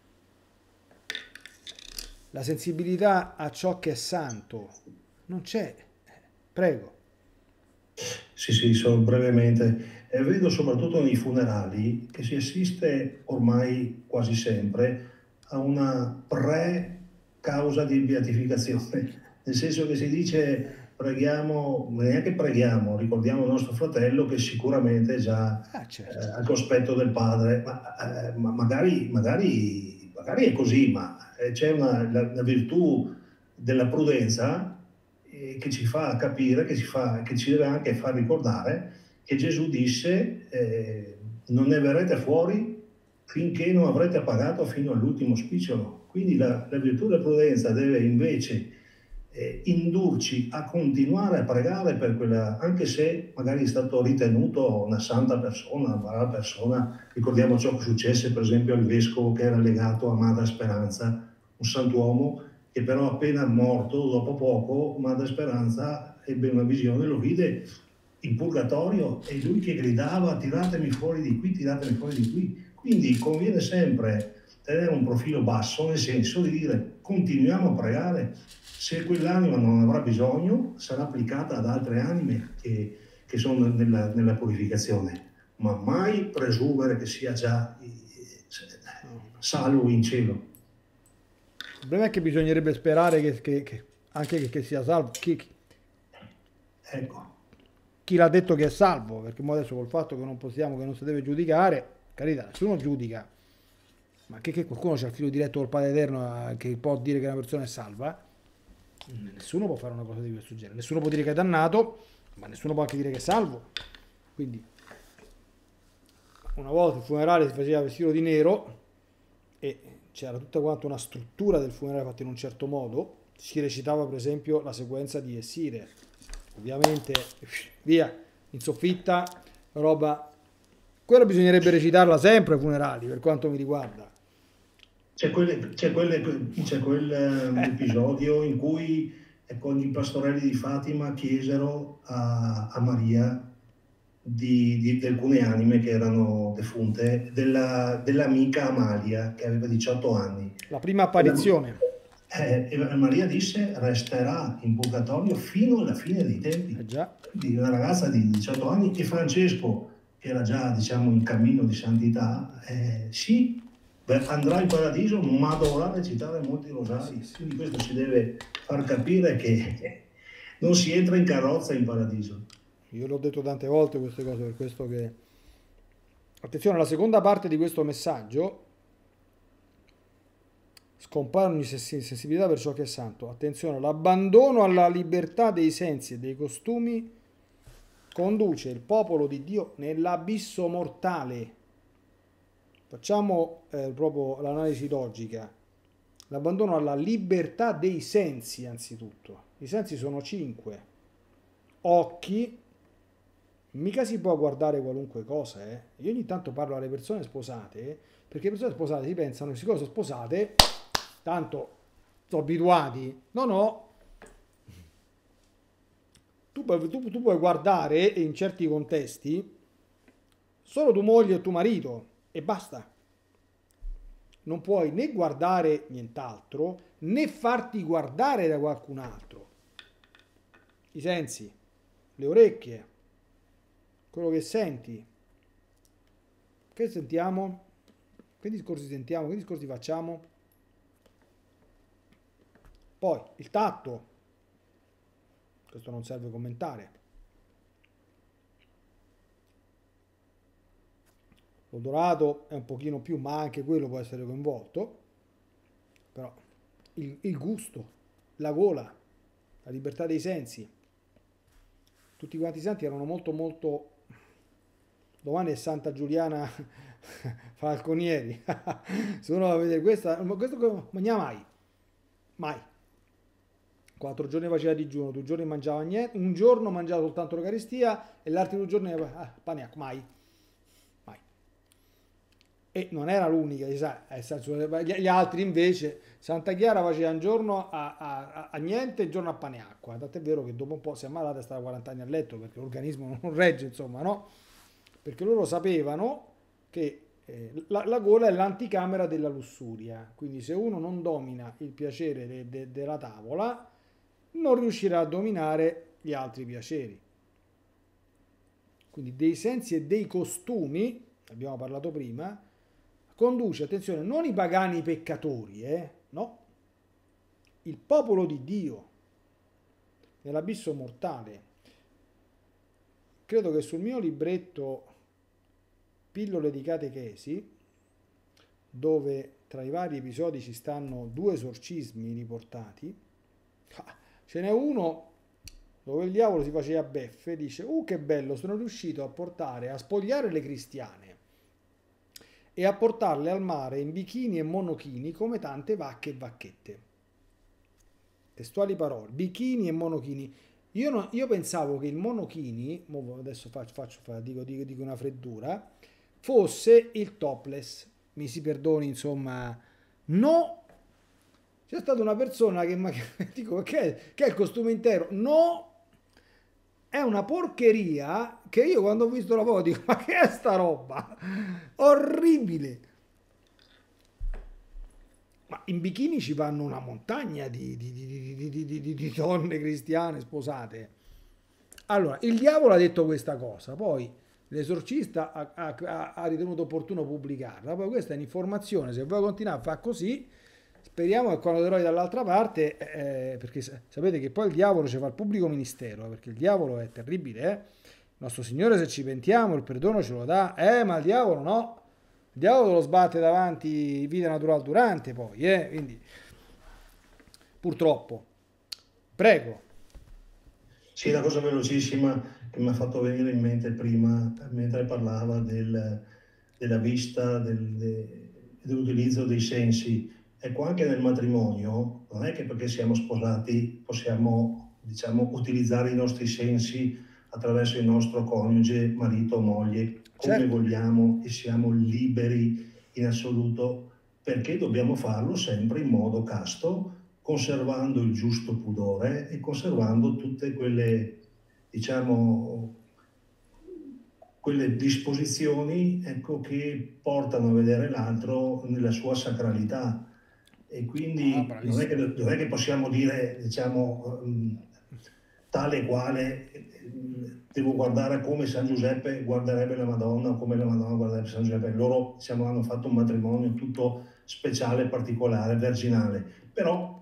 La sensibilità a ciò che è santo non c'è. Prego. Sì, sì, solo brevemente. E vedo soprattutto nei funerali che si assiste ormai quasi sempre a una pre-causa di beatificazione, nel senso che si dice preghiamo, neanche preghiamo, ricordiamo il nostro fratello che sicuramente è già Ah, certo. eh, al cospetto del Padre, ma, eh, ma magari, magari, magari è così, ma eh, c'è una, la, la virtù della prudenza eh, che ci fa capire, che ci, fa, che ci deve anche far ricordare che Gesù disse eh, non ne verrete fuori finché non avrete pagato fino all'ultimo spicciolo. Quindi la, la virtù della prudenza deve invece eh, indurci a continuare a pregare per quella, anche se magari è stato ritenuto una santa persona, una brava persona. Ricordiamo ciò che successe per esempio al vescovo che era legato a Madre Speranza, un santuomo che però appena morto, dopo poco, Madre Speranza ebbe una visione, lo vide in purgatorio e lui che gridava tiratemi fuori di qui, tiratemi fuori di qui. Quindi conviene sempre tenere un profilo basso, nel senso di dire continuiamo a pregare, se quell'anima non avrà bisogno sarà applicata ad altre anime che, che sono nella, nella purificazione, ma mai presumere che sia già salvo in cielo. Il problema è che bisognerebbe sperare che, che, che anche che, che sia salvo chi, ecco. Chi l'ha detto che è salvo, perché adesso col fatto che non possiamo, che non si deve giudicare, carità, nessuno giudica, ma che, che qualcuno c'ha il filo diretto col Padre Eterno che può dire che una persona è salva, nessuno può fare una cosa di questo genere, nessuno può dire che è dannato, ma nessuno può anche dire che è salvo. Quindi una volta il funerale si faceva vestito di nero e c'era tutta quanta una struttura del funerale fatta in un certo modo, si recitava per esempio la sequenza di Essire, ovviamente via in soffitta, roba, quella bisognerebbe recitarla sempre ai funerali per quanto mi riguarda. C'è, quelle, c'è, quelle, c'è quel um, episodio in cui ecco, i pastorelli di Fatima chiesero a, a Maria di, di, di alcune anime che erano defunte, della, dell'amica Amalia che aveva diciotto anni. La prima apparizione. Eh, Maria disse resterà in purgatorio fino alla fine dei tempi. Eh già. Quindi una ragazza di diciotto anni, e Francesco che era già diciamo in cammino di santità, eh, sì, andrà in paradiso ma dovrà recitare molti rosari. Quindi questo ci deve far capire che non si entra in carrozza in paradiso. Io l'ho detto tante volte queste cose, per questo che... Attenzione, la seconda parte di questo messaggio, scompare ogni sens- sensibilità per ciò che è santo. Attenzione, l'abbandono alla libertà dei sensi e dei costumi conduce il popolo di Dio nell'abisso mortale. Facciamo eh, proprio l'analisi logica. L'abbandono alla libertà dei sensi, anzitutto. I sensi sono cinque. Occhi, mica si può guardare qualunque cosa, eh. Io ogni tanto parlo alle persone sposate, eh, perché le persone sposate si pensano che siccome sono sposate, tanto sono abituati. No, no, tu, puoi- tu- tu puoi guardare in certi contesti solo tua moglie e tuo marito e basta. Non puoi né guardare nient'altro né farti guardare da qualcun altro. I sensi, le orecchie, quello che senti. Che sentiamo? Che discorsi sentiamo? Che discorsi facciamo? Poi il tatto, questo non serve commentare. L'odorato è un pochino più, ma anche quello può essere coinvolto. Però il, il gusto, la gola, la libertà dei sensi. Tutti quanti i santi erano molto molto... Domani è Santa Giuliana Falconieri. Se uno va a vedere questa, questo non mangia mai, mai. Quattro giorni faceva digiuno, due giorni mangiava niente, un giorno mangiava soltanto l'Eucaristia e gli altri due giorni ah, pane, mai, mai. E non era l'unica, sa, gli altri invece, Santa Chiara faceva un giorno a, a, a niente e un giorno a pane e acqua. Tant'è vero che dopo un po' si è ammalata e stava quaranta anni a letto perché l'organismo non regge, insomma, no? Perché loro sapevano che eh, la, la gola è l'anticamera della lussuria, quindi se uno non domina il piacere de, de, della tavola, non riuscirà a dominare gli altri piaceri. Quindi dei sensi e dei costumi, abbiamo parlato prima, conduce, attenzione, non i pagani peccatori, eh, no, il popolo di Dio nell'abisso mortale. Credo che sul mio libretto Pillole di catechesi, dove tra i vari episodi ci stanno due esorcismi riportati, ce n'è uno dove il diavolo si faceva beffe, dice: uh, che bello, sono riuscito a portare, a spogliare le cristiane e a portarle al mare in bikini e monochini come tante vacche e vacchette. Testuali parole, bikini e monochini. Io, no, io pensavo che il monochini, adesso faccio, faccio dico, dico, dico una freddura, fosse il topless. Mi si perdoni, insomma. No, c'è stata una persona che mi dico che è, che è il costume intero. No, è una porcheria che io quando ho visto la foto dico: ma che è sta roba? Orribile. Ma in bikini ci vanno una montagna di, di, di, di, di, di donne cristiane sposate. Allora, il diavolo ha detto questa cosa, poi l'esorcista ha, ha, ha ritenuto opportuno pubblicarla. Poi questa è un'informazione, se vuoi continuare a fare così, speriamo che quando trovi dall'altra parte, eh, perché sapete che poi il diavolo ci fa il pubblico ministero, eh, perché il diavolo è terribile, eh? Il nostro Signore, se ci pentiamo, il perdono ce lo dà, eh, ma il diavolo no. Il diavolo lo sbatte davanti vita natural durante poi, eh? Quindi purtroppo. Prego. Sì, una cosa velocissima che mi ha fatto venire in mente prima, mentre parlava del, della vista, del, de, dell'utilizzo dei sensi. Ecco, anche nel matrimonio, non è che perché siamo sposati possiamo, diciamo, utilizzare i nostri sensi attraverso il nostro coniuge, marito o moglie, come Certo. vogliamo e siamo liberi in assoluto, perché dobbiamo farlo sempre in modo casto, conservando il giusto pudore e conservando tutte quelle, diciamo, quelle disposizioni, ecco, che portano a vedere l'altro nella sua sacralità. E Ah, quindi non è che, bravissimo. non è che possiamo dire, diciamo, um, tale e quale, eh, devo guardare come San Giuseppe guarderebbe la Madonna o come la Madonna guarderebbe San Giuseppe. Loro, diciamo, hanno fatto un matrimonio tutto speciale, particolare, virginale. Però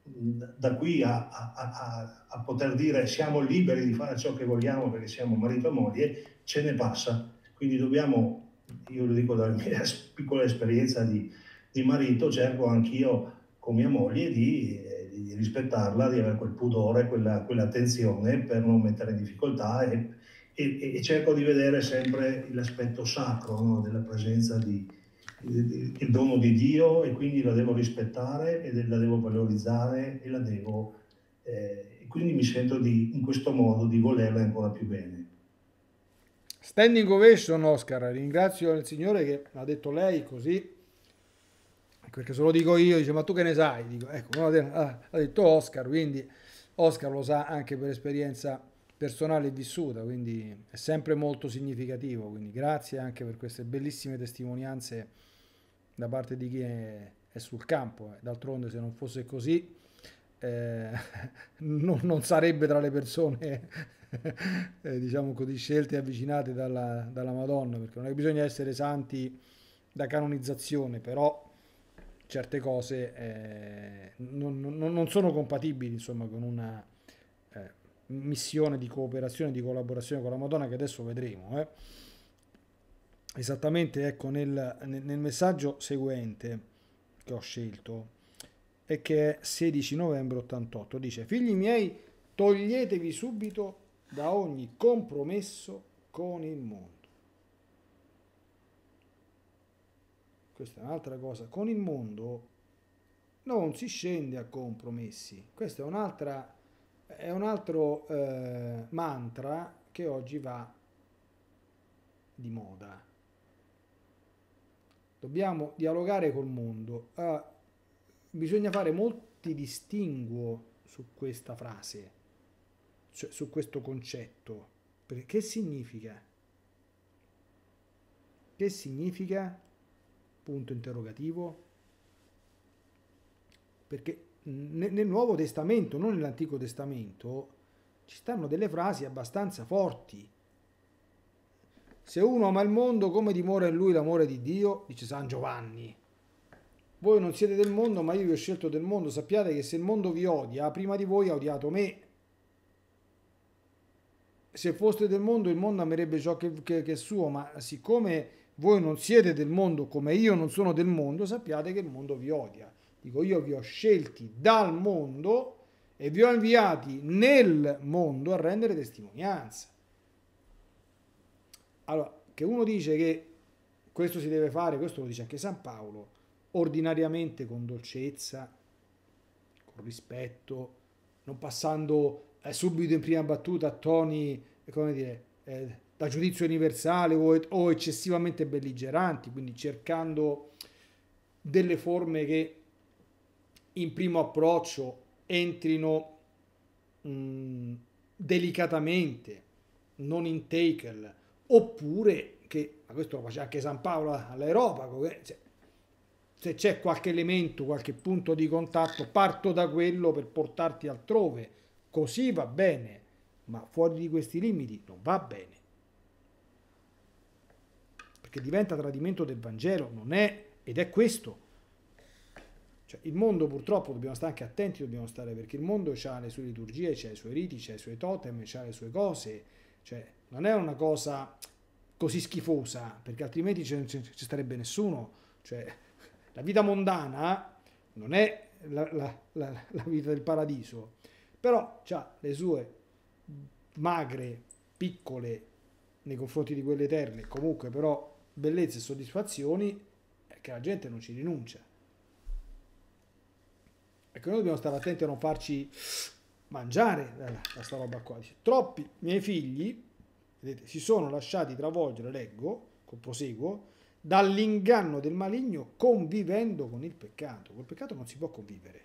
da qui a, a, a, a poter dire siamo liberi di fare ciò che vogliamo perché siamo marito e moglie, ce ne passa. Quindi dobbiamo, io lo dico dalla mia piccola esperienza di, di marito, cerco anch'io con mia moglie di, di rispettarla, di avere quel pudore, quella, quell'attenzione per non mettere in difficoltà e, e, e cerco di vedere sempre l'aspetto sacro, no, della presenza di il dono di Dio, e quindi la devo rispettare e la devo valorizzare e la devo eh, e quindi mi sento di, in questo modo di volerla ancora più bene. Standing ovation, Oscar, ringrazio il Signore che ha detto lei così, perché se lo dico io, dice ma tu che ne sai? Dico, ecco, ha detto Oscar, quindi Oscar lo sa anche per esperienza personale e vissuta, quindi è sempre molto significativo, quindi grazie anche per queste bellissime testimonianze da parte di chi è, è sul campo. D'altronde se non fosse così eh, non, non sarebbe tra le persone eh, diciamo così scelte e avvicinate dalla, dalla Madonna, perché non è che bisogna essere santi da canonizzazione, però certe cose eh, non, non- non sono compatibili insomma con una eh, missione di cooperazione, di collaborazione con la Madonna che adesso vedremo. eh. Esattamente, ecco, nel, nel- nel messaggio seguente che ho scelto e che è sedici novembre ottantotto, dice: Figli miei, toglietevi subito da ogni compromesso con il mondo. Questa è un'altra cosa. Con il mondo non si scende a compromessi. Questo è un'altra, è un altro eh, mantra che oggi va di moda. Dobbiamo dialogare col mondo. Uh, bisogna fare molti distinguo su questa frase, cioè su questo concetto. Perché che significa? Che significa? Punto interrogativo. Perché nel Nuovo Testamento, non nell'Antico Testamento, ci stanno delle frasi abbastanza forti. Se uno ama il mondo, come dimora in lui l'amore di Dio? Dice San Giovanni. Voi non siete del mondo, ma io vi ho scelto del mondo. Sappiate che se il mondo vi odia, prima di voi ha odiato me. Se foste del mondo, il mondo amerebbe ciò che, che, che è suo, ma siccome voi non siete del mondo come io non sono del mondo, sappiate che il mondo vi odia. Dico, io vi ho scelti dal mondo e vi ho inviati nel mondo a rendere testimonianza. Allora, che uno dice che questo si deve fare, questo lo dice anche San Paolo, ordinariamente con dolcezza, con rispetto, non passando eh, subito in prima battuta a toni, eh, come dire, eh, da giudizio universale o, o eccessivamente belligeranti, quindi cercando delle forme che in primo approccio entrino mh, delicatamente, non in tackle, oppure che, ma questo lo faceva anche San Paolo all'Areopago, che, cioè, se c'è qualche elemento, qualche punto di contatto, parto da quello per portarti altrove, così va bene, ma fuori di questi limiti non va bene, perché diventa tradimento del Vangelo, non è, ed è questo. Cioè, il mondo purtroppo dobbiamo stare anche attenti, dobbiamo stare perché il mondo ha le sue liturgie, ha i suoi riti, ha i suoi totem, ha le sue cose, cioè non è una cosa così schifosa, perché altrimenti ci, ci, ci starebbe nessuno. Cioè, la vita mondana non è la, la, la, la vita del paradiso, però ha le sue magre, piccole nei confronti di quelle eterne, comunque però bellezze e soddisfazioni che la gente non ci rinuncia. Ecco, noi dobbiamo stare attenti a non farci mangiare da, da sta roba qua. Dice, troppi miei figli, vedete, si sono lasciati travolgere, leggo, con proseguo, dall'inganno del maligno convivendo con il peccato. Col peccato non si può convivere.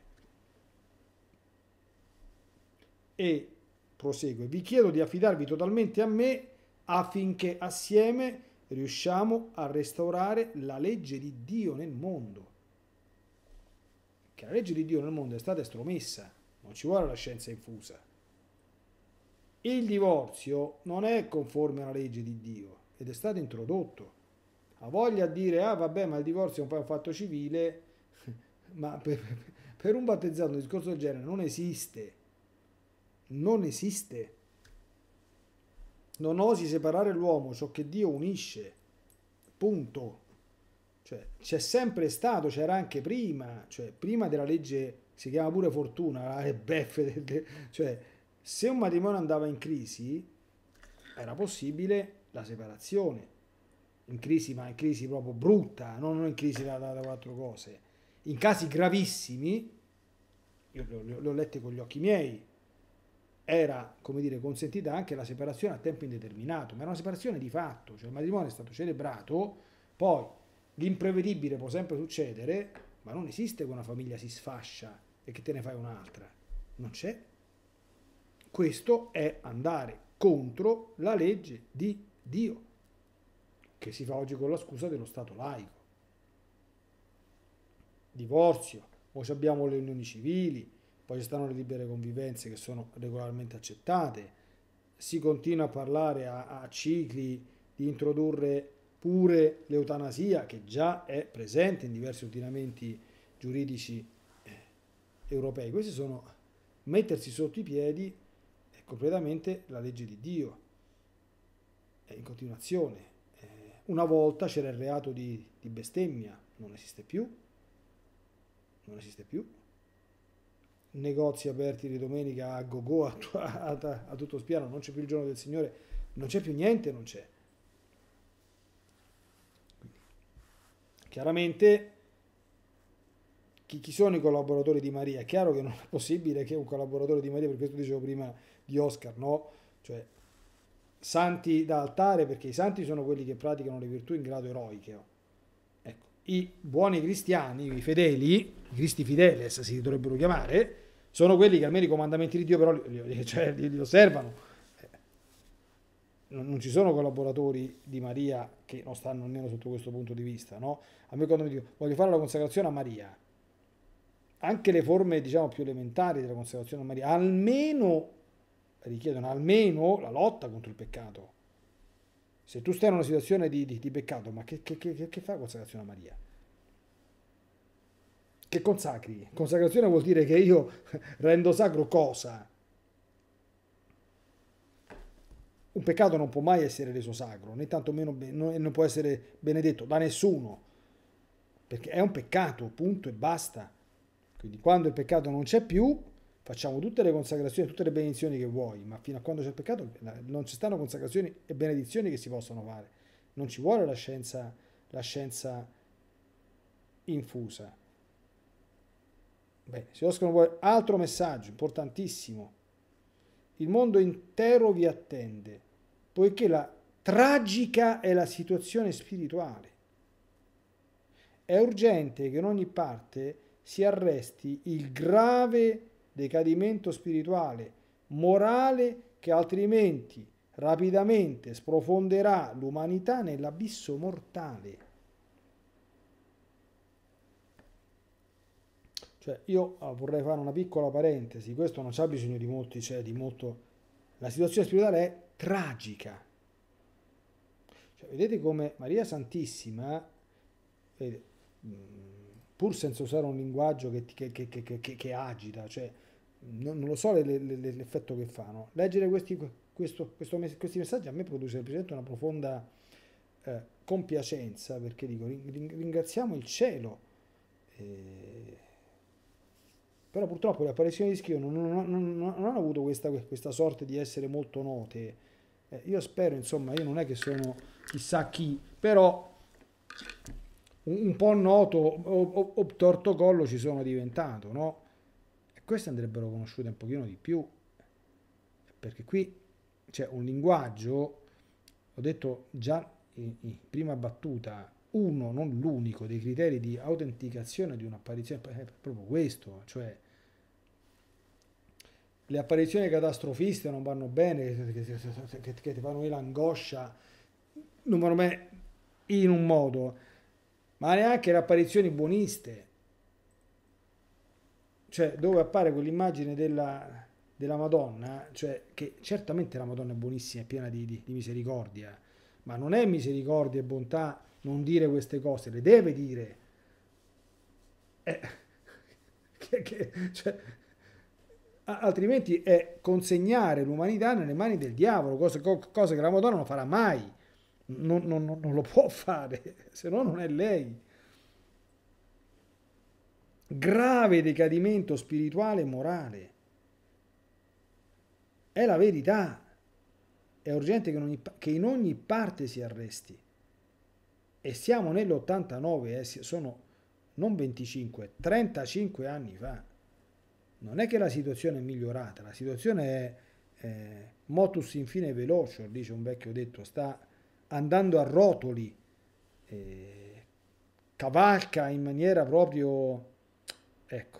E prosegue, vi chiedo di affidarvi totalmente a me affinché assieme riusciamo a restaurare la legge di Dio nel mondo. Che la legge di Dio nel mondo è stata estromessa, non ci vuole la scienza infusa. Il divorzio non è conforme alla legge di Dio ed è stato introdotto. Ha voglia di dire, ah vabbè, ma il divorzio è un po' un fatto civile, ma per, per un battezzato un discorso del genere non esiste, non esiste. Non osi separare l'uomo ciò che Dio unisce, punto. Cioè, c'è sempre stato, c'era anche prima, cioè prima della legge, si chiama pure fortuna, le beffe, del- de- cioè se un matrimonio andava in crisi era possibile la separazione, in crisi, ma in crisi proprio brutta, non non in crisi da, da- da quattro cose. In casi gravissimi, io li ho li ho letti con gli occhi miei, era, come dire, consentita anche la separazione a tempo indeterminato, ma era una separazione di fatto, cioè il matrimonio è stato celebrato, poi l'imprevedibile può sempre succedere, ma non esiste che una famiglia si sfascia e che te ne fai un'altra. Non c'è. Questo è andare contro la legge di Dio, che si fa oggi con la scusa dello Stato laico. Divorzio, poi abbiamo le unioni civili, poi ci stanno le libere convivenze che sono regolarmente accettate, si continua a parlare a, a cicli di introdurre pure l'eutanasia che già è presente in diversi ordinamenti giuridici eh, europei. Questi sono mettersi sotto i piedi è completamente la legge di Dio, è in continuazione. Eh, una volta c'era il reato di, di bestemmia, non esiste più, non esiste più. Negozi aperti di domenica a go-go, a, a, a tutto spiano, non c'è più il giorno del Signore, non c'è più niente, non c'è. Quindi, chiaramente, chi, chi sono i collaboratori di Maria? È chiaro che non è possibile che un collaboratore di Maria, per questo dicevo prima di Oscar, no? Cioè, santi da altare, perché i santi sono quelli che praticano le virtù in grado eroico. Ecco, i buoni cristiani, i fedeli, i Cristi Fideles si dovrebbero chiamare, sono quelli che almeno i comandamenti di Dio però li, li, cioè, li, li osservano. Eh, non, non ci sono collaboratori di Maria che non stanno nemmeno sotto questo punto di vista, no? A me quando mi dico voglio fare la consacrazione a Maria, anche le forme diciamo più elementari della consacrazione a Maria, almeno richiedono almeno la lotta contro il peccato. Se tu stai in una situazione di, di, di peccato, ma che, che, che, che fa la consacrazione a Maria? Che consacri? Consacrazione vuol dire che io rendo sacro cosa? Un peccato non può mai essere reso sacro, né tantomeno non può essere benedetto da nessuno, perché è un peccato, punto e basta. Quindi quando il peccato non c'è più, facciamo tutte le consacrazioni, tutte le benedizioni che vuoi, ma fino a quando c'è il peccato non ci stanno consacrazioni e benedizioni che si possono fare. Non ci vuole la scienza, la scienza infusa. Bene, se Oscar vuole altro messaggio importantissimo. Il mondo intero vi attende, poiché la tragica è la situazione spirituale. È urgente che in ogni parte si arresti il grave decadimento spirituale, morale, che altrimenti rapidamente sprofonderà l'umanità nell'abisso mortale. Cioè, io vorrei fare una piccola parentesi, questo non c'ha bisogno di molti, cioè di molto. La situazione spirituale è tragica. Cioè, vedete come Maria Santissima, vede, pur senza usare un linguaggio che, che, che, che, che, che agita, cioè, non, non lo so le, le, le, l'effetto che fanno. Leggere questi, questo, questo, questi messaggi a me produce semplicemente una profonda eh, compiacenza, perché dico, ringraziamo il cielo. Eh, però purtroppo le apparizioni di Schio non, non, non, non hanno avuto questa, questa sorte di essere molto note. Eh, io spero, insomma, io non è che sono chissà chi, però un, un po' noto o, o, o torto collo ci sono diventato, no? E queste andrebbero conosciute un pochino di più, perché qui c'è un linguaggio, ho detto già in, in prima battuta, uno, non l'unico, dei criteri di autenticazione di un'apparizione è proprio questo, cioè le apparizioni catastrofiste non vanno bene, che, che, che, che ti fanno venire l'angoscia, non vanno bene in un modo, ma neanche le apparizioni buoniste, cioè dove appare quell'immagine della, della Madonna, cioè che certamente la Madonna è buonissima, è piena di, di, di misericordia, ma non è misericordia e bontà non dire queste cose, le deve dire. Eh, che, che, cioè, altrimenti è consegnare l'umanità nelle mani del diavolo, cosa, cosa che la Madonna non farà mai, non, non, non lo può fare, se no non è lei. Grave decadimento spirituale e morale. È la verità. È urgente che in ogni, che in ogni parte si arresti. E siamo nell'ottantanove, eh, sono non venticinque, trentacinque anni fa. Non è che la situazione è migliorata, la situazione è eh, motus infine velocior, dice un vecchio detto, sta andando a rotoli, eh, cavalca in maniera proprio, ecco.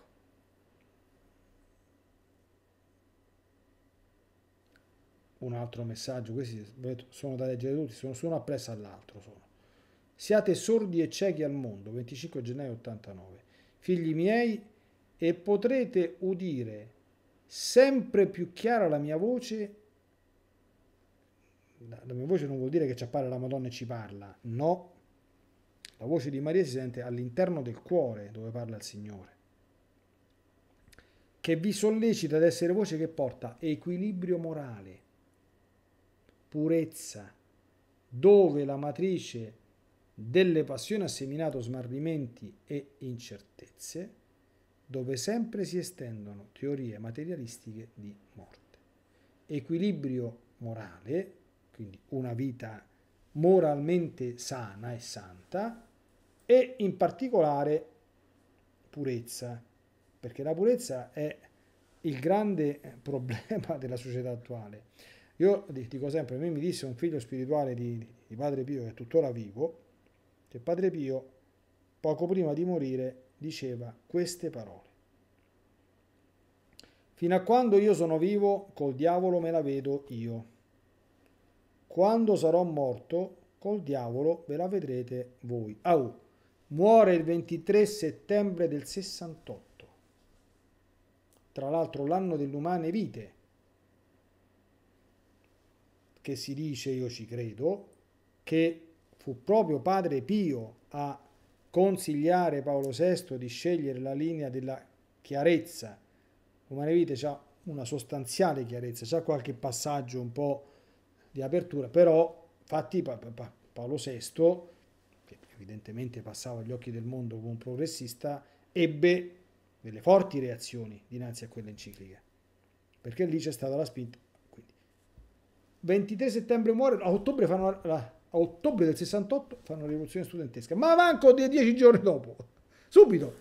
Un altro messaggio, questi sono da leggere tutti, sono uno appresso all'altro. Sono. Siate sordi e ciechi al mondo, venticinque gennaio ottantanove. Figli miei, e potrete udire sempre più chiara la mia voce. La mia voce non vuol dire che ci appare la Madonna e ci parla, no. La voce di Maria si sente all'interno del cuore dove parla il Signore, che vi sollecita ad essere voce che porta equilibrio morale, purezza, dove la matrice delle passioni ha seminato smarrimenti e incertezze, dove sempre si estendono teorie materialistiche di morte. Equilibrio morale, quindi una vita moralmente sana e santa, e in particolare purezza, perché la purezza è il grande problema della società attuale. Io dico sempre, a me mi disse un figlio spirituale di, di Padre Pio, che è tuttora vivo, che Padre Pio, poco prima di morire, diceva queste parole: fino a quando io sono vivo, col diavolo me la vedo io. Quando sarò morto, col diavolo ve la vedrete voi. Au, muore il ventitré settembre del sessantotto, tra l'altro l'anno delle umane vite, che si dice, io ci credo, che fu proprio Padre Pio a consigliare Paolo sesto di scegliere la linea della chiarezza. Umane vite c'ha una sostanziale chiarezza, c'ha qualche passaggio un po' di apertura, però infatti Paolo sesto, che evidentemente passava agli occhi del mondo come un progressista, ebbe delle forti reazioni dinanzi a quelle encicliche, perché lì c'è stata la spinta. Quindi ventitré settembre muore, a ottobre fanno la, a ottobre del sessantotto fanno la rivoluzione studentesca, ma manco dieci giorni dopo, subito.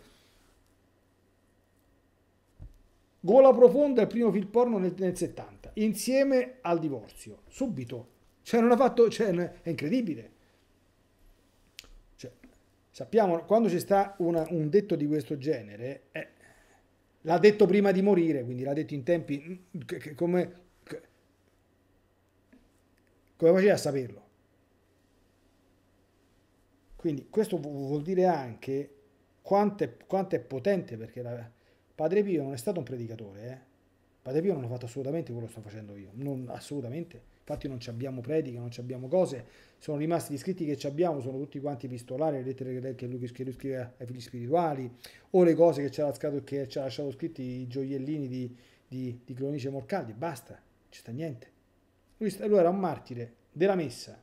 Gola profonda è il primo film porno nel, nel settanta, insieme al divorzio, subito. Cioè non ha fatto, cioè, è incredibile. Cioè, sappiamo, quando c'è sta una, un detto di questo genere, eh, l'ha detto prima di morire, quindi l'ha detto in tempi, che, che, come, che, come faceva a saperlo? Quindi questo vuol dire anche quanto è, quanto è potente, perché la, Padre Pio non è stato un predicatore, eh? Padre Pio non ha fatto assolutamente quello che sto facendo io, non assolutamente. Infatti non abbiamo prediche, non abbiamo cose, sono rimasti gli scritti che abbiamo, sono tutti quanti epistolari, le lettere che lui, che lui scrive ai figli spirituali, o le cose che ci ha lasciato, che ci ha lasciato scritti i gioiellini di, di, di Clonice Morcaldi, basta, non ci sta niente. Lui, lui era un martire della messa,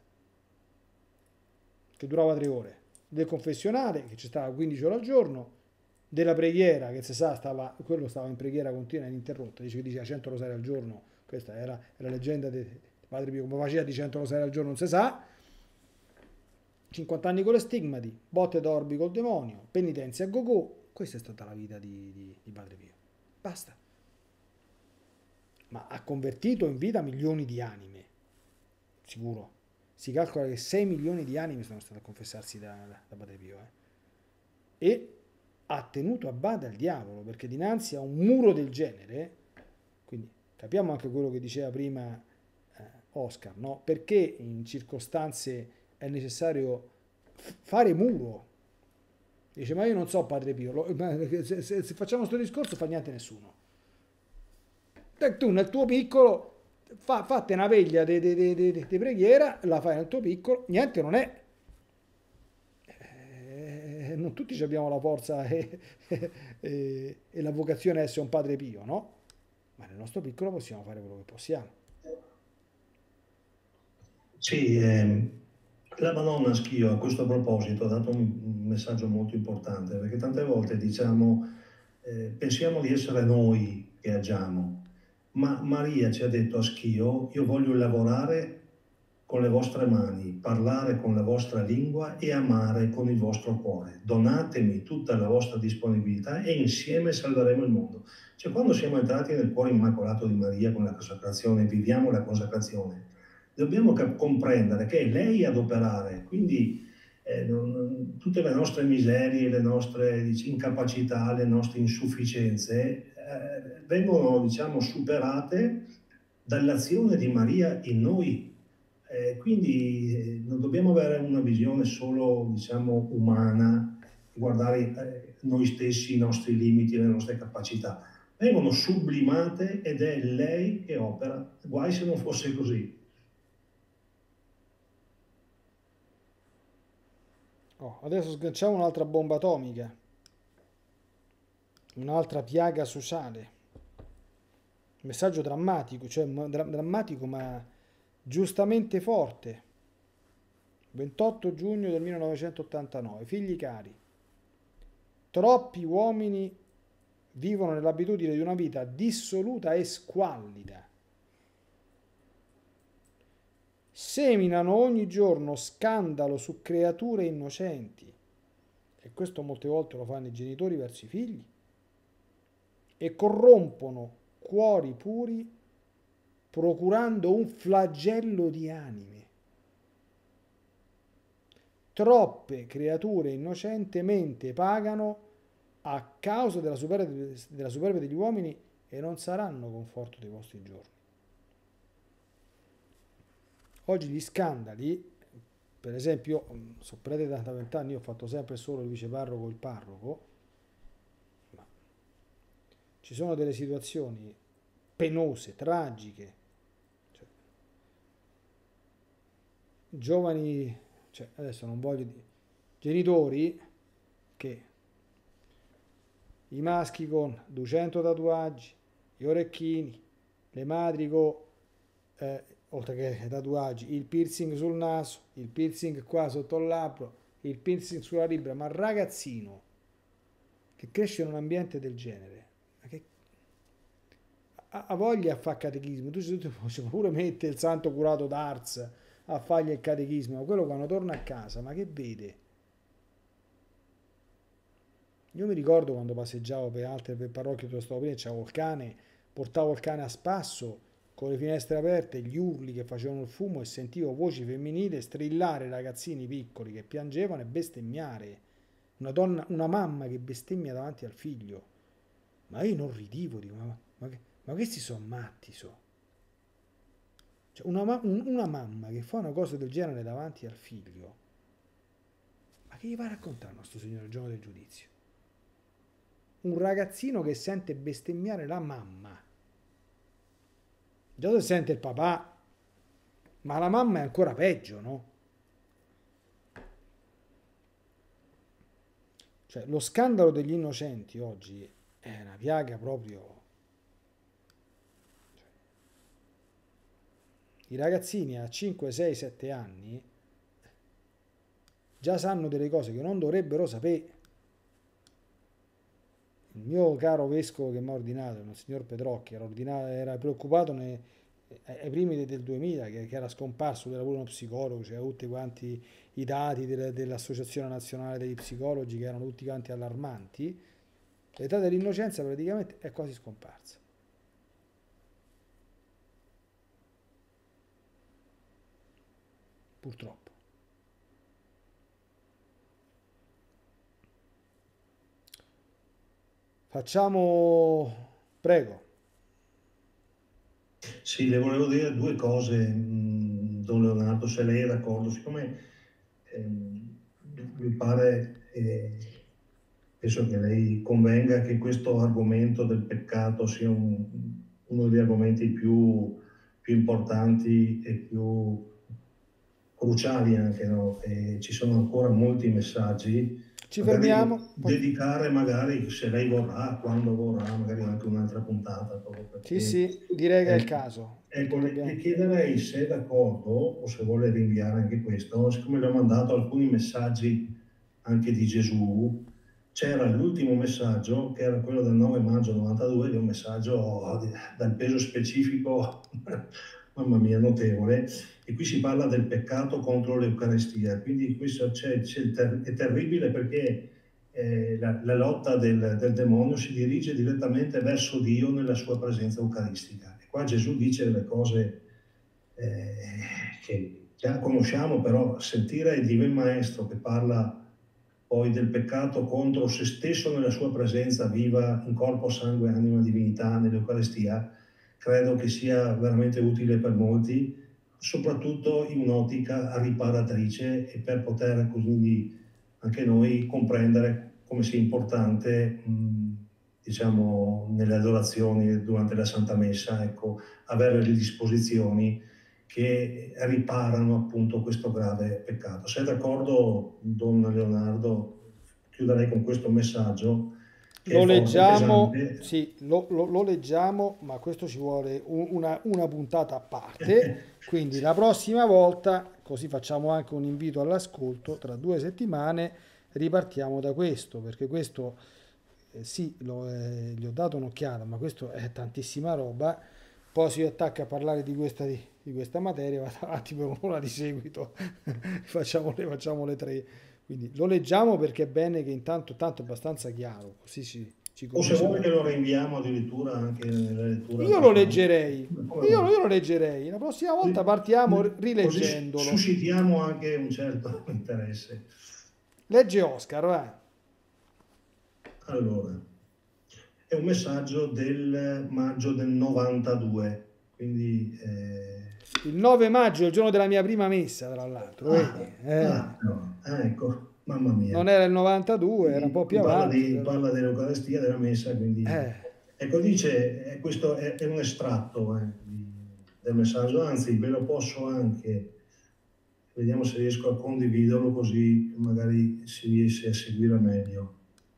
che durava tre ore, del confessionale, che ci stava quindici ore al giorno, della preghiera, che si sa, stava, quello stava in preghiera continua e ininterrotta, dice che diceva cento rosari al giorno, questa era la leggenda di Padre Pio, come faceva di cento rosari al giorno non si sa, cinquanta anni con le stigmati, botte d'orbi col demonio, penitenze a go-go, questa è stata la vita di, di, di Padre Pio, basta. Ma ha convertito in vita milioni di anime, sicuro. Si calcola che sei milioni di anime sono state a confessarsi da, da Padre Pio, eh. E ha tenuto a bada il diavolo, perché dinanzi a un muro del genere, quindi capiamo anche quello che diceva prima eh, Oscar, no? Perché in circostanze è necessario fare muro. Dice, ma io non so Padre Pio, lo, se, se, se facciamo questo discorso fa niente nessuno. E tu nel tuo piccolo fa, fate una veglia di, di, di, di, di preghiera, la fai nel tuo piccolo, niente non è. Eh, non, non tutti abbiamo la forza e, e- e la vocazione a essere un padre pio, no? Ma nel nostro piccolo possiamo fare quello che possiamo. Sì, ehm, la Madonna Schio a questo proposito ha dato un, un messaggio molto importante, perché tante volte diciamo, eh, pensiamo di essere noi che agiamo, ma Maria ci ha detto a Schio, io voglio lavorare con le vostre mani, parlare con la vostra lingua e amare con il vostro cuore. Donatemi tutta la vostra disponibilità e insieme salveremo il mondo. Cioè, quando siamo entrati nel cuore immacolato di Maria con la consacrazione, viviamo la consacrazione, dobbiamo cap- comprendere che è lei ad operare, quindi eh, non- non- tutte le nostre miserie, le nostre dic- incapacità, le nostre insufficienze eh, vengono, diciamo, superate dall'azione di Maria in noi. Eh, quindi eh, non dobbiamo avere una visione solo, diciamo, umana, guardare eh, noi stessi, i nostri limiti, le nostre capacità. Vengono sublimate ed è lei che opera. Guai se non fosse così. Oh, adesso sganciamo un'altra bomba atomica, un'altra piaga sociale. Un messaggio drammatico, cioè ma- dra- drammatico ma giustamente forte. ventotto giugno del millenovecentottantanove. Figli cari, troppi uomini vivono nell'abitudine di una vita dissoluta e squallida. Seminano ogni giorno scandalo su creature innocenti. E questo molte volte lo fanno i genitori verso i figli. E corrompono cuori puri procurando un flagello di anime. Troppe creature innocentemente pagano a causa della superbia, della superbia degli uomini e non saranno conforto dei vostri giorni. Oggi gli scandali, per esempio, sono prete da vent'anni, io ho fatto sempre solo il viceparroco e il parroco, ma ci sono delle situazioni penose, tragiche, cioè, giovani, cioè, adesso non voglio dire, genitori che i maschi con duecento tatuaggi, gli orecchini, le madri con, eh, oltre che i tatuaggi, il piercing sul naso, il piercing qua sotto il labbro, il piercing sulla labbra, ma il ragazzino che cresce in un ambiente del genere, ma che ha, ha voglia a fare catechismo, tu ci puoi pure mettere il santo curato d'Ars a fargli il catechismo, ma quello quando torna a casa, ma che vede? Io mi ricordo quando passeggiavo per altre per parrocchie dove stavo prima, c'avevo il cane, portavo il cane a spasso con le finestre aperte, gli urli che facevano il fumo e sentivo voci femminili strillare ragazzini piccoli che piangevano e bestemmiare. Una donna, una mamma che bestemmia davanti al figlio. Ma io non ridivo, dico, ma, ma, ma questi sono matti, so. Cioè, una, una mamma che fa una cosa del genere davanti al figlio, ma che gli va a raccontare il nostro Signore il giorno del giudizio? Un ragazzino che sente bestemmiare la mamma. Già se sente il papà, ma la mamma è ancora peggio, no? Cioè, lo scandalo degli innocenti oggi è una piaga proprio. I ragazzini a cinque, sei, sette anni già sanno delle cose che non dovrebbero sapere. Il mio caro vescovo che mi ha ordinato, il signor Petrocchi, era, ordinato, era preoccupato nei, ai primi del duemila che, che era scomparso, era pure uno psicologo, c'era tutti quanti i dati delle, dell'Associazione Nazionale degli Psicologi che erano tutti quanti allarmanti. L'età dell'innocenza praticamente è quasi scomparsa. Purtroppo. Facciamo... Prego. Sì, le volevo dire due cose, mh, Don Leonardo, se lei è d'accordo, siccome ehm, mi pare, eh, penso che lei convenga che questo argomento del peccato sia un- uno degli argomenti più, più importanti e più cruciali anche, no? E ci sono ancora molti messaggi. ci magari fermiamo. Poi... dedicare, magari se lei vorrà, quando vorrà, magari anche un'altra puntata, proprio Sì, perché sì, direi che è il eh, caso, perché ecco, le, le dobbiamo... chiederei se è d'accordo o se vuole rinviare anche questo, siccome le ho mandato alcuni messaggi anche di Gesù. C'era l'ultimo messaggio, che era quello del nove maggio novantadue, che è un messaggio di- dal peso specifico, mamma mia, notevole, e qui si parla del peccato contro l'Eucaristia, quindi questo c'è, c'è il ter- è terribile perché eh, la, la lotta del, del demonio si dirige direttamente verso Dio nella sua presenza eucaristica. E qua Gesù dice delle cose eh, che già conosciamo, però sentire il Divino Maestro che parla poi del peccato contro se stesso nella sua presenza viva in corpo, sangue, anima, divinità nell'Eucaristia, credo che sia veramente utile per molti, soprattutto in un'ottica riparatrice e per poter così anche noi comprendere come sia importante, mh, diciamo, nelle adorazioni durante la Santa Messa, ecco, avere le disposizioni che riparano appunto questo grave peccato. Se è d'accordo, Don Leonardo, chiuderei con questo messaggio che è Lo forte, leggiamo, pesante. sì, lo, lo- lo leggiamo, ma questo ci vuole un- una, una puntata a parte. Quindi la prossima volta, così facciamo anche un invito all'ascolto, tra due settimane ripartiamo da questo, perché questo eh, sì, lo, eh, gli ho dato un'occhiata, ma questo è tantissima roba. Poi si attacca a parlare di questa, di, di questa materia, va avanti per un'ora di seguito, facciamo le, facciamo le tre. Quindi lo leggiamo perché è bene che intanto tanto è abbastanza chiaro, così ci, ci O se vuole cominciamo. che lo rinviamo addirittura anche nella lettura Io lo possiamo. leggerei, Come io, vuole. io lo leggerei. La prossima volta Così partiamo così rileggendolo. suscitiamo anche un certo interesse. Legge Oscar, va. Allora, è un messaggio del maggio del novantadue, quindi eh, Il nove maggio è il giorno della mia prima messa, tra l'altro, vedi? ah, Eh, ah, no, ah, ecco, mamma mia. non era il novantadue, era un po' Quindi più qui parla, avanti, di, però. parla dell'Eucaristia, della messa, quindi Eh, ecco, dice, eh, questo è, è un estratto eh, di- del messaggio, anzi ve lo posso anche, vediamo se riesco a condividerlo così magari si riesce a seguire meglio.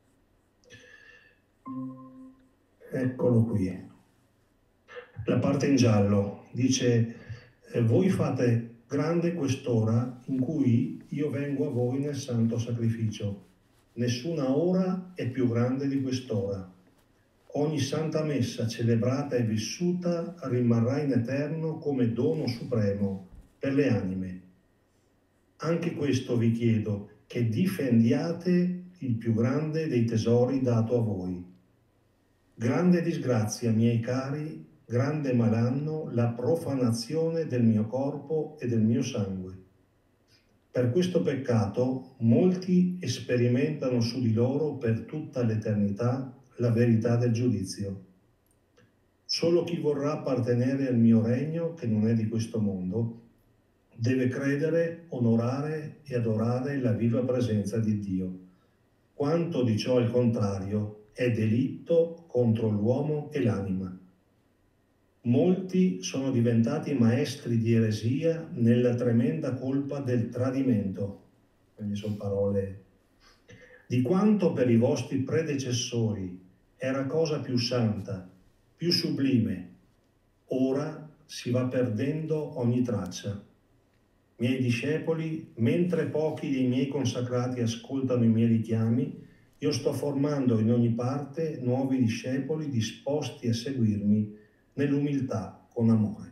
Eccolo qui. La parte in giallo dice, eh, voi fate grande quest'ora in cui io vengo a voi nel santo sacrificio. Nessuna ora è più grande di quest'ora. Ogni santa messa celebrata e vissuta rimarrà in eterno come dono supremo per le anime. Anche questo vi chiedo, che difendiate il più grande dei tesori dato a voi. Grande disgrazia, miei cari, grande malanno, la profanazione del mio corpo e del mio sangue. Per questo peccato molti sperimentano su di loro per tutta l'eternità la verità del giudizio. Solo chi vorrà appartenere al mio regno, che non è di questo mondo, deve credere, onorare e adorare la viva presenza di Dio. Quanto di ciò al contrario è delitto contro l'uomo e l'anima. Molti sono diventati maestri di eresia nella tremenda colpa del tradimento. Quindi sono parole di quanto per i vostri predecessori era cosa più santa, più sublime, ora si va perdendo ogni traccia. Miei discepoli, mentre pochi dei miei consacrati ascoltano i miei richiami, io sto formando in ogni parte nuovi discepoli disposti a seguirmi nell'umiltà con amore.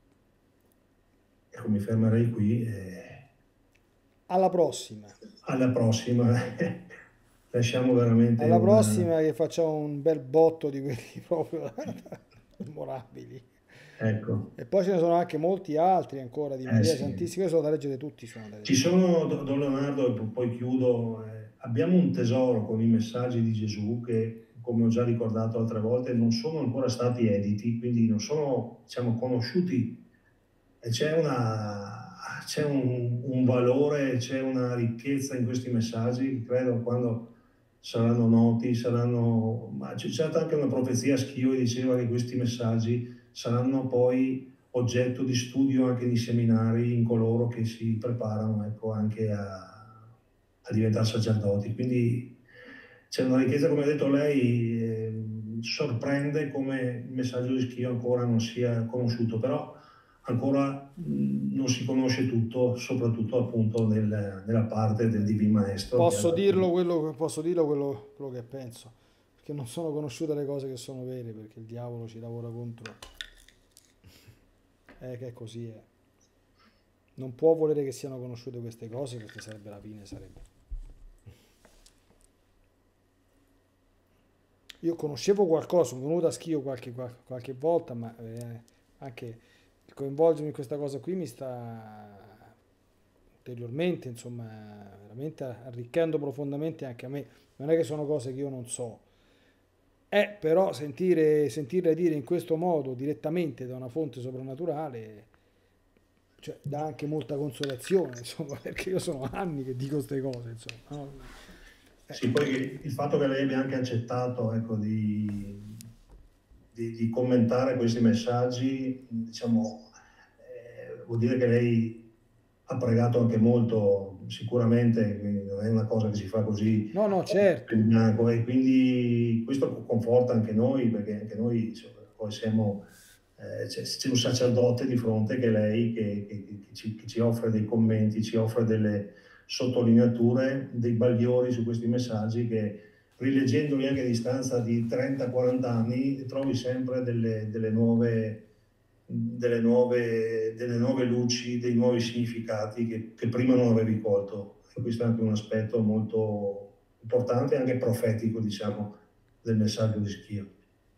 Ecco, mi fermerei qui. E alla prossima. alla prossima. Lasciamo veramente Alla una... prossima che facciamo un bel botto di quelli proprio memorabili. Ecco. E poi ce ne sono anche molti altri ancora di Eh Maria sì. Santissima, io sono da leggere tutti, sono da Ci leggere. sono, Don Leonardo, e poi chiudo, eh, abbiamo un tesoro con i messaggi di Gesù che, come ho già ricordato altre volte, non sono ancora stati editi, quindi non sono, diciamo, conosciuti. E c'è una, c'è un, un valore, c'è una ricchezza in questi messaggi che credo quando saranno noti, saranno, ma c'è stata anche una profezia, Schio diceva che questi messaggi saranno poi oggetto di studio anche di seminari in coloro che si preparano, ecco, anche a, a diventare sacerdoti. Quindi c'è una ricchezza, come ha detto lei, eh, sorprende come il messaggio di Schio ancora non sia conosciuto, però ancora mh, non si conosce tutto, soprattutto appunto nel- nella parte del Divin Maestro che ha Posso dato. dirlo quello, posso dirlo quello, quello che penso, perché non sono conosciute le cose che sono vere, perché il diavolo ci lavora contro. È che è così, è. Non può volere che siano conosciute queste cose perché sarebbe la fine, sarebbe. Io conoscevo qualcosa, sono venuto a Schio qualche, qual- qualche volta, ma eh, anche il coinvolgermi in questa cosa qui mi sta ulteriormente, insomma, veramente arricchendo profondamente anche a me. Non è che sono cose che io non so. Eh, però sentire, sentirle dire in questo modo direttamente da una fonte soprannaturale, cioè, dà anche molta consolazione, insomma, perché io sono anni che dico queste cose, insomma. No? Eh, Sì, poi il fatto che lei abbia anche accettato, ecco, di, di- di commentare questi messaggi, diciamo, eh, vuol dire che lei ha pregato anche molto, sicuramente, quindi non è una cosa che si fa così no, no, in certo. bianco, e quindi questo conforta anche noi, perché anche noi insomma, poi siamo, eh, c'è, c'è un sacerdote di fronte che è lei che, che- che ci, che ci offre dei commenti, ci offre delle sottolineature, dei bagliori su questi messaggi che rileggendoli anche a distanza di trenta quaranta anni trovi sempre delle, delle nuove, delle, nuove, delle nuove luci, dei nuovi significati che, che prima non avevi colto. E questo è anche un aspetto molto importante, anche profetico, diciamo, del messaggio di Schio.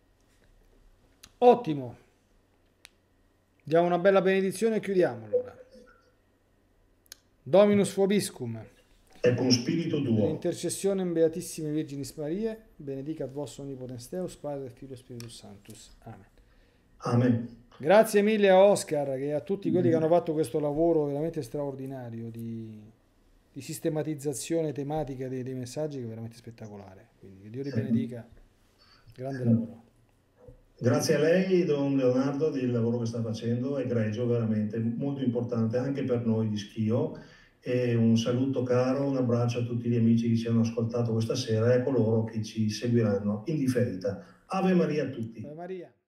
Ottimo. Diamo una bella benedizione e chiudiamo allora. Dominus Vobiscum. È con spirito Per tuo. intercessione in Beatissime Virginis Marie, benedicat vos omnipotens Deus, Padre, Figlio e Spiritus Sanctus. Amen. Amen. Grazie mille a Oscar e a tutti quelli che hanno fatto questo lavoro veramente straordinario di, di sistematizzazione tematica dei, dei messaggi, che è veramente spettacolare. Quindi che Dio li benedica, grande lavoro. Grazie a lei, Don Leonardo, del lavoro che sta facendo, egregio, veramente molto importante anche per noi di Schio. E un saluto caro, un abbraccio a tutti gli amici che ci hanno ascoltato questa sera e a coloro che ci seguiranno in differita. Ave Maria a Ave tutti. Maria.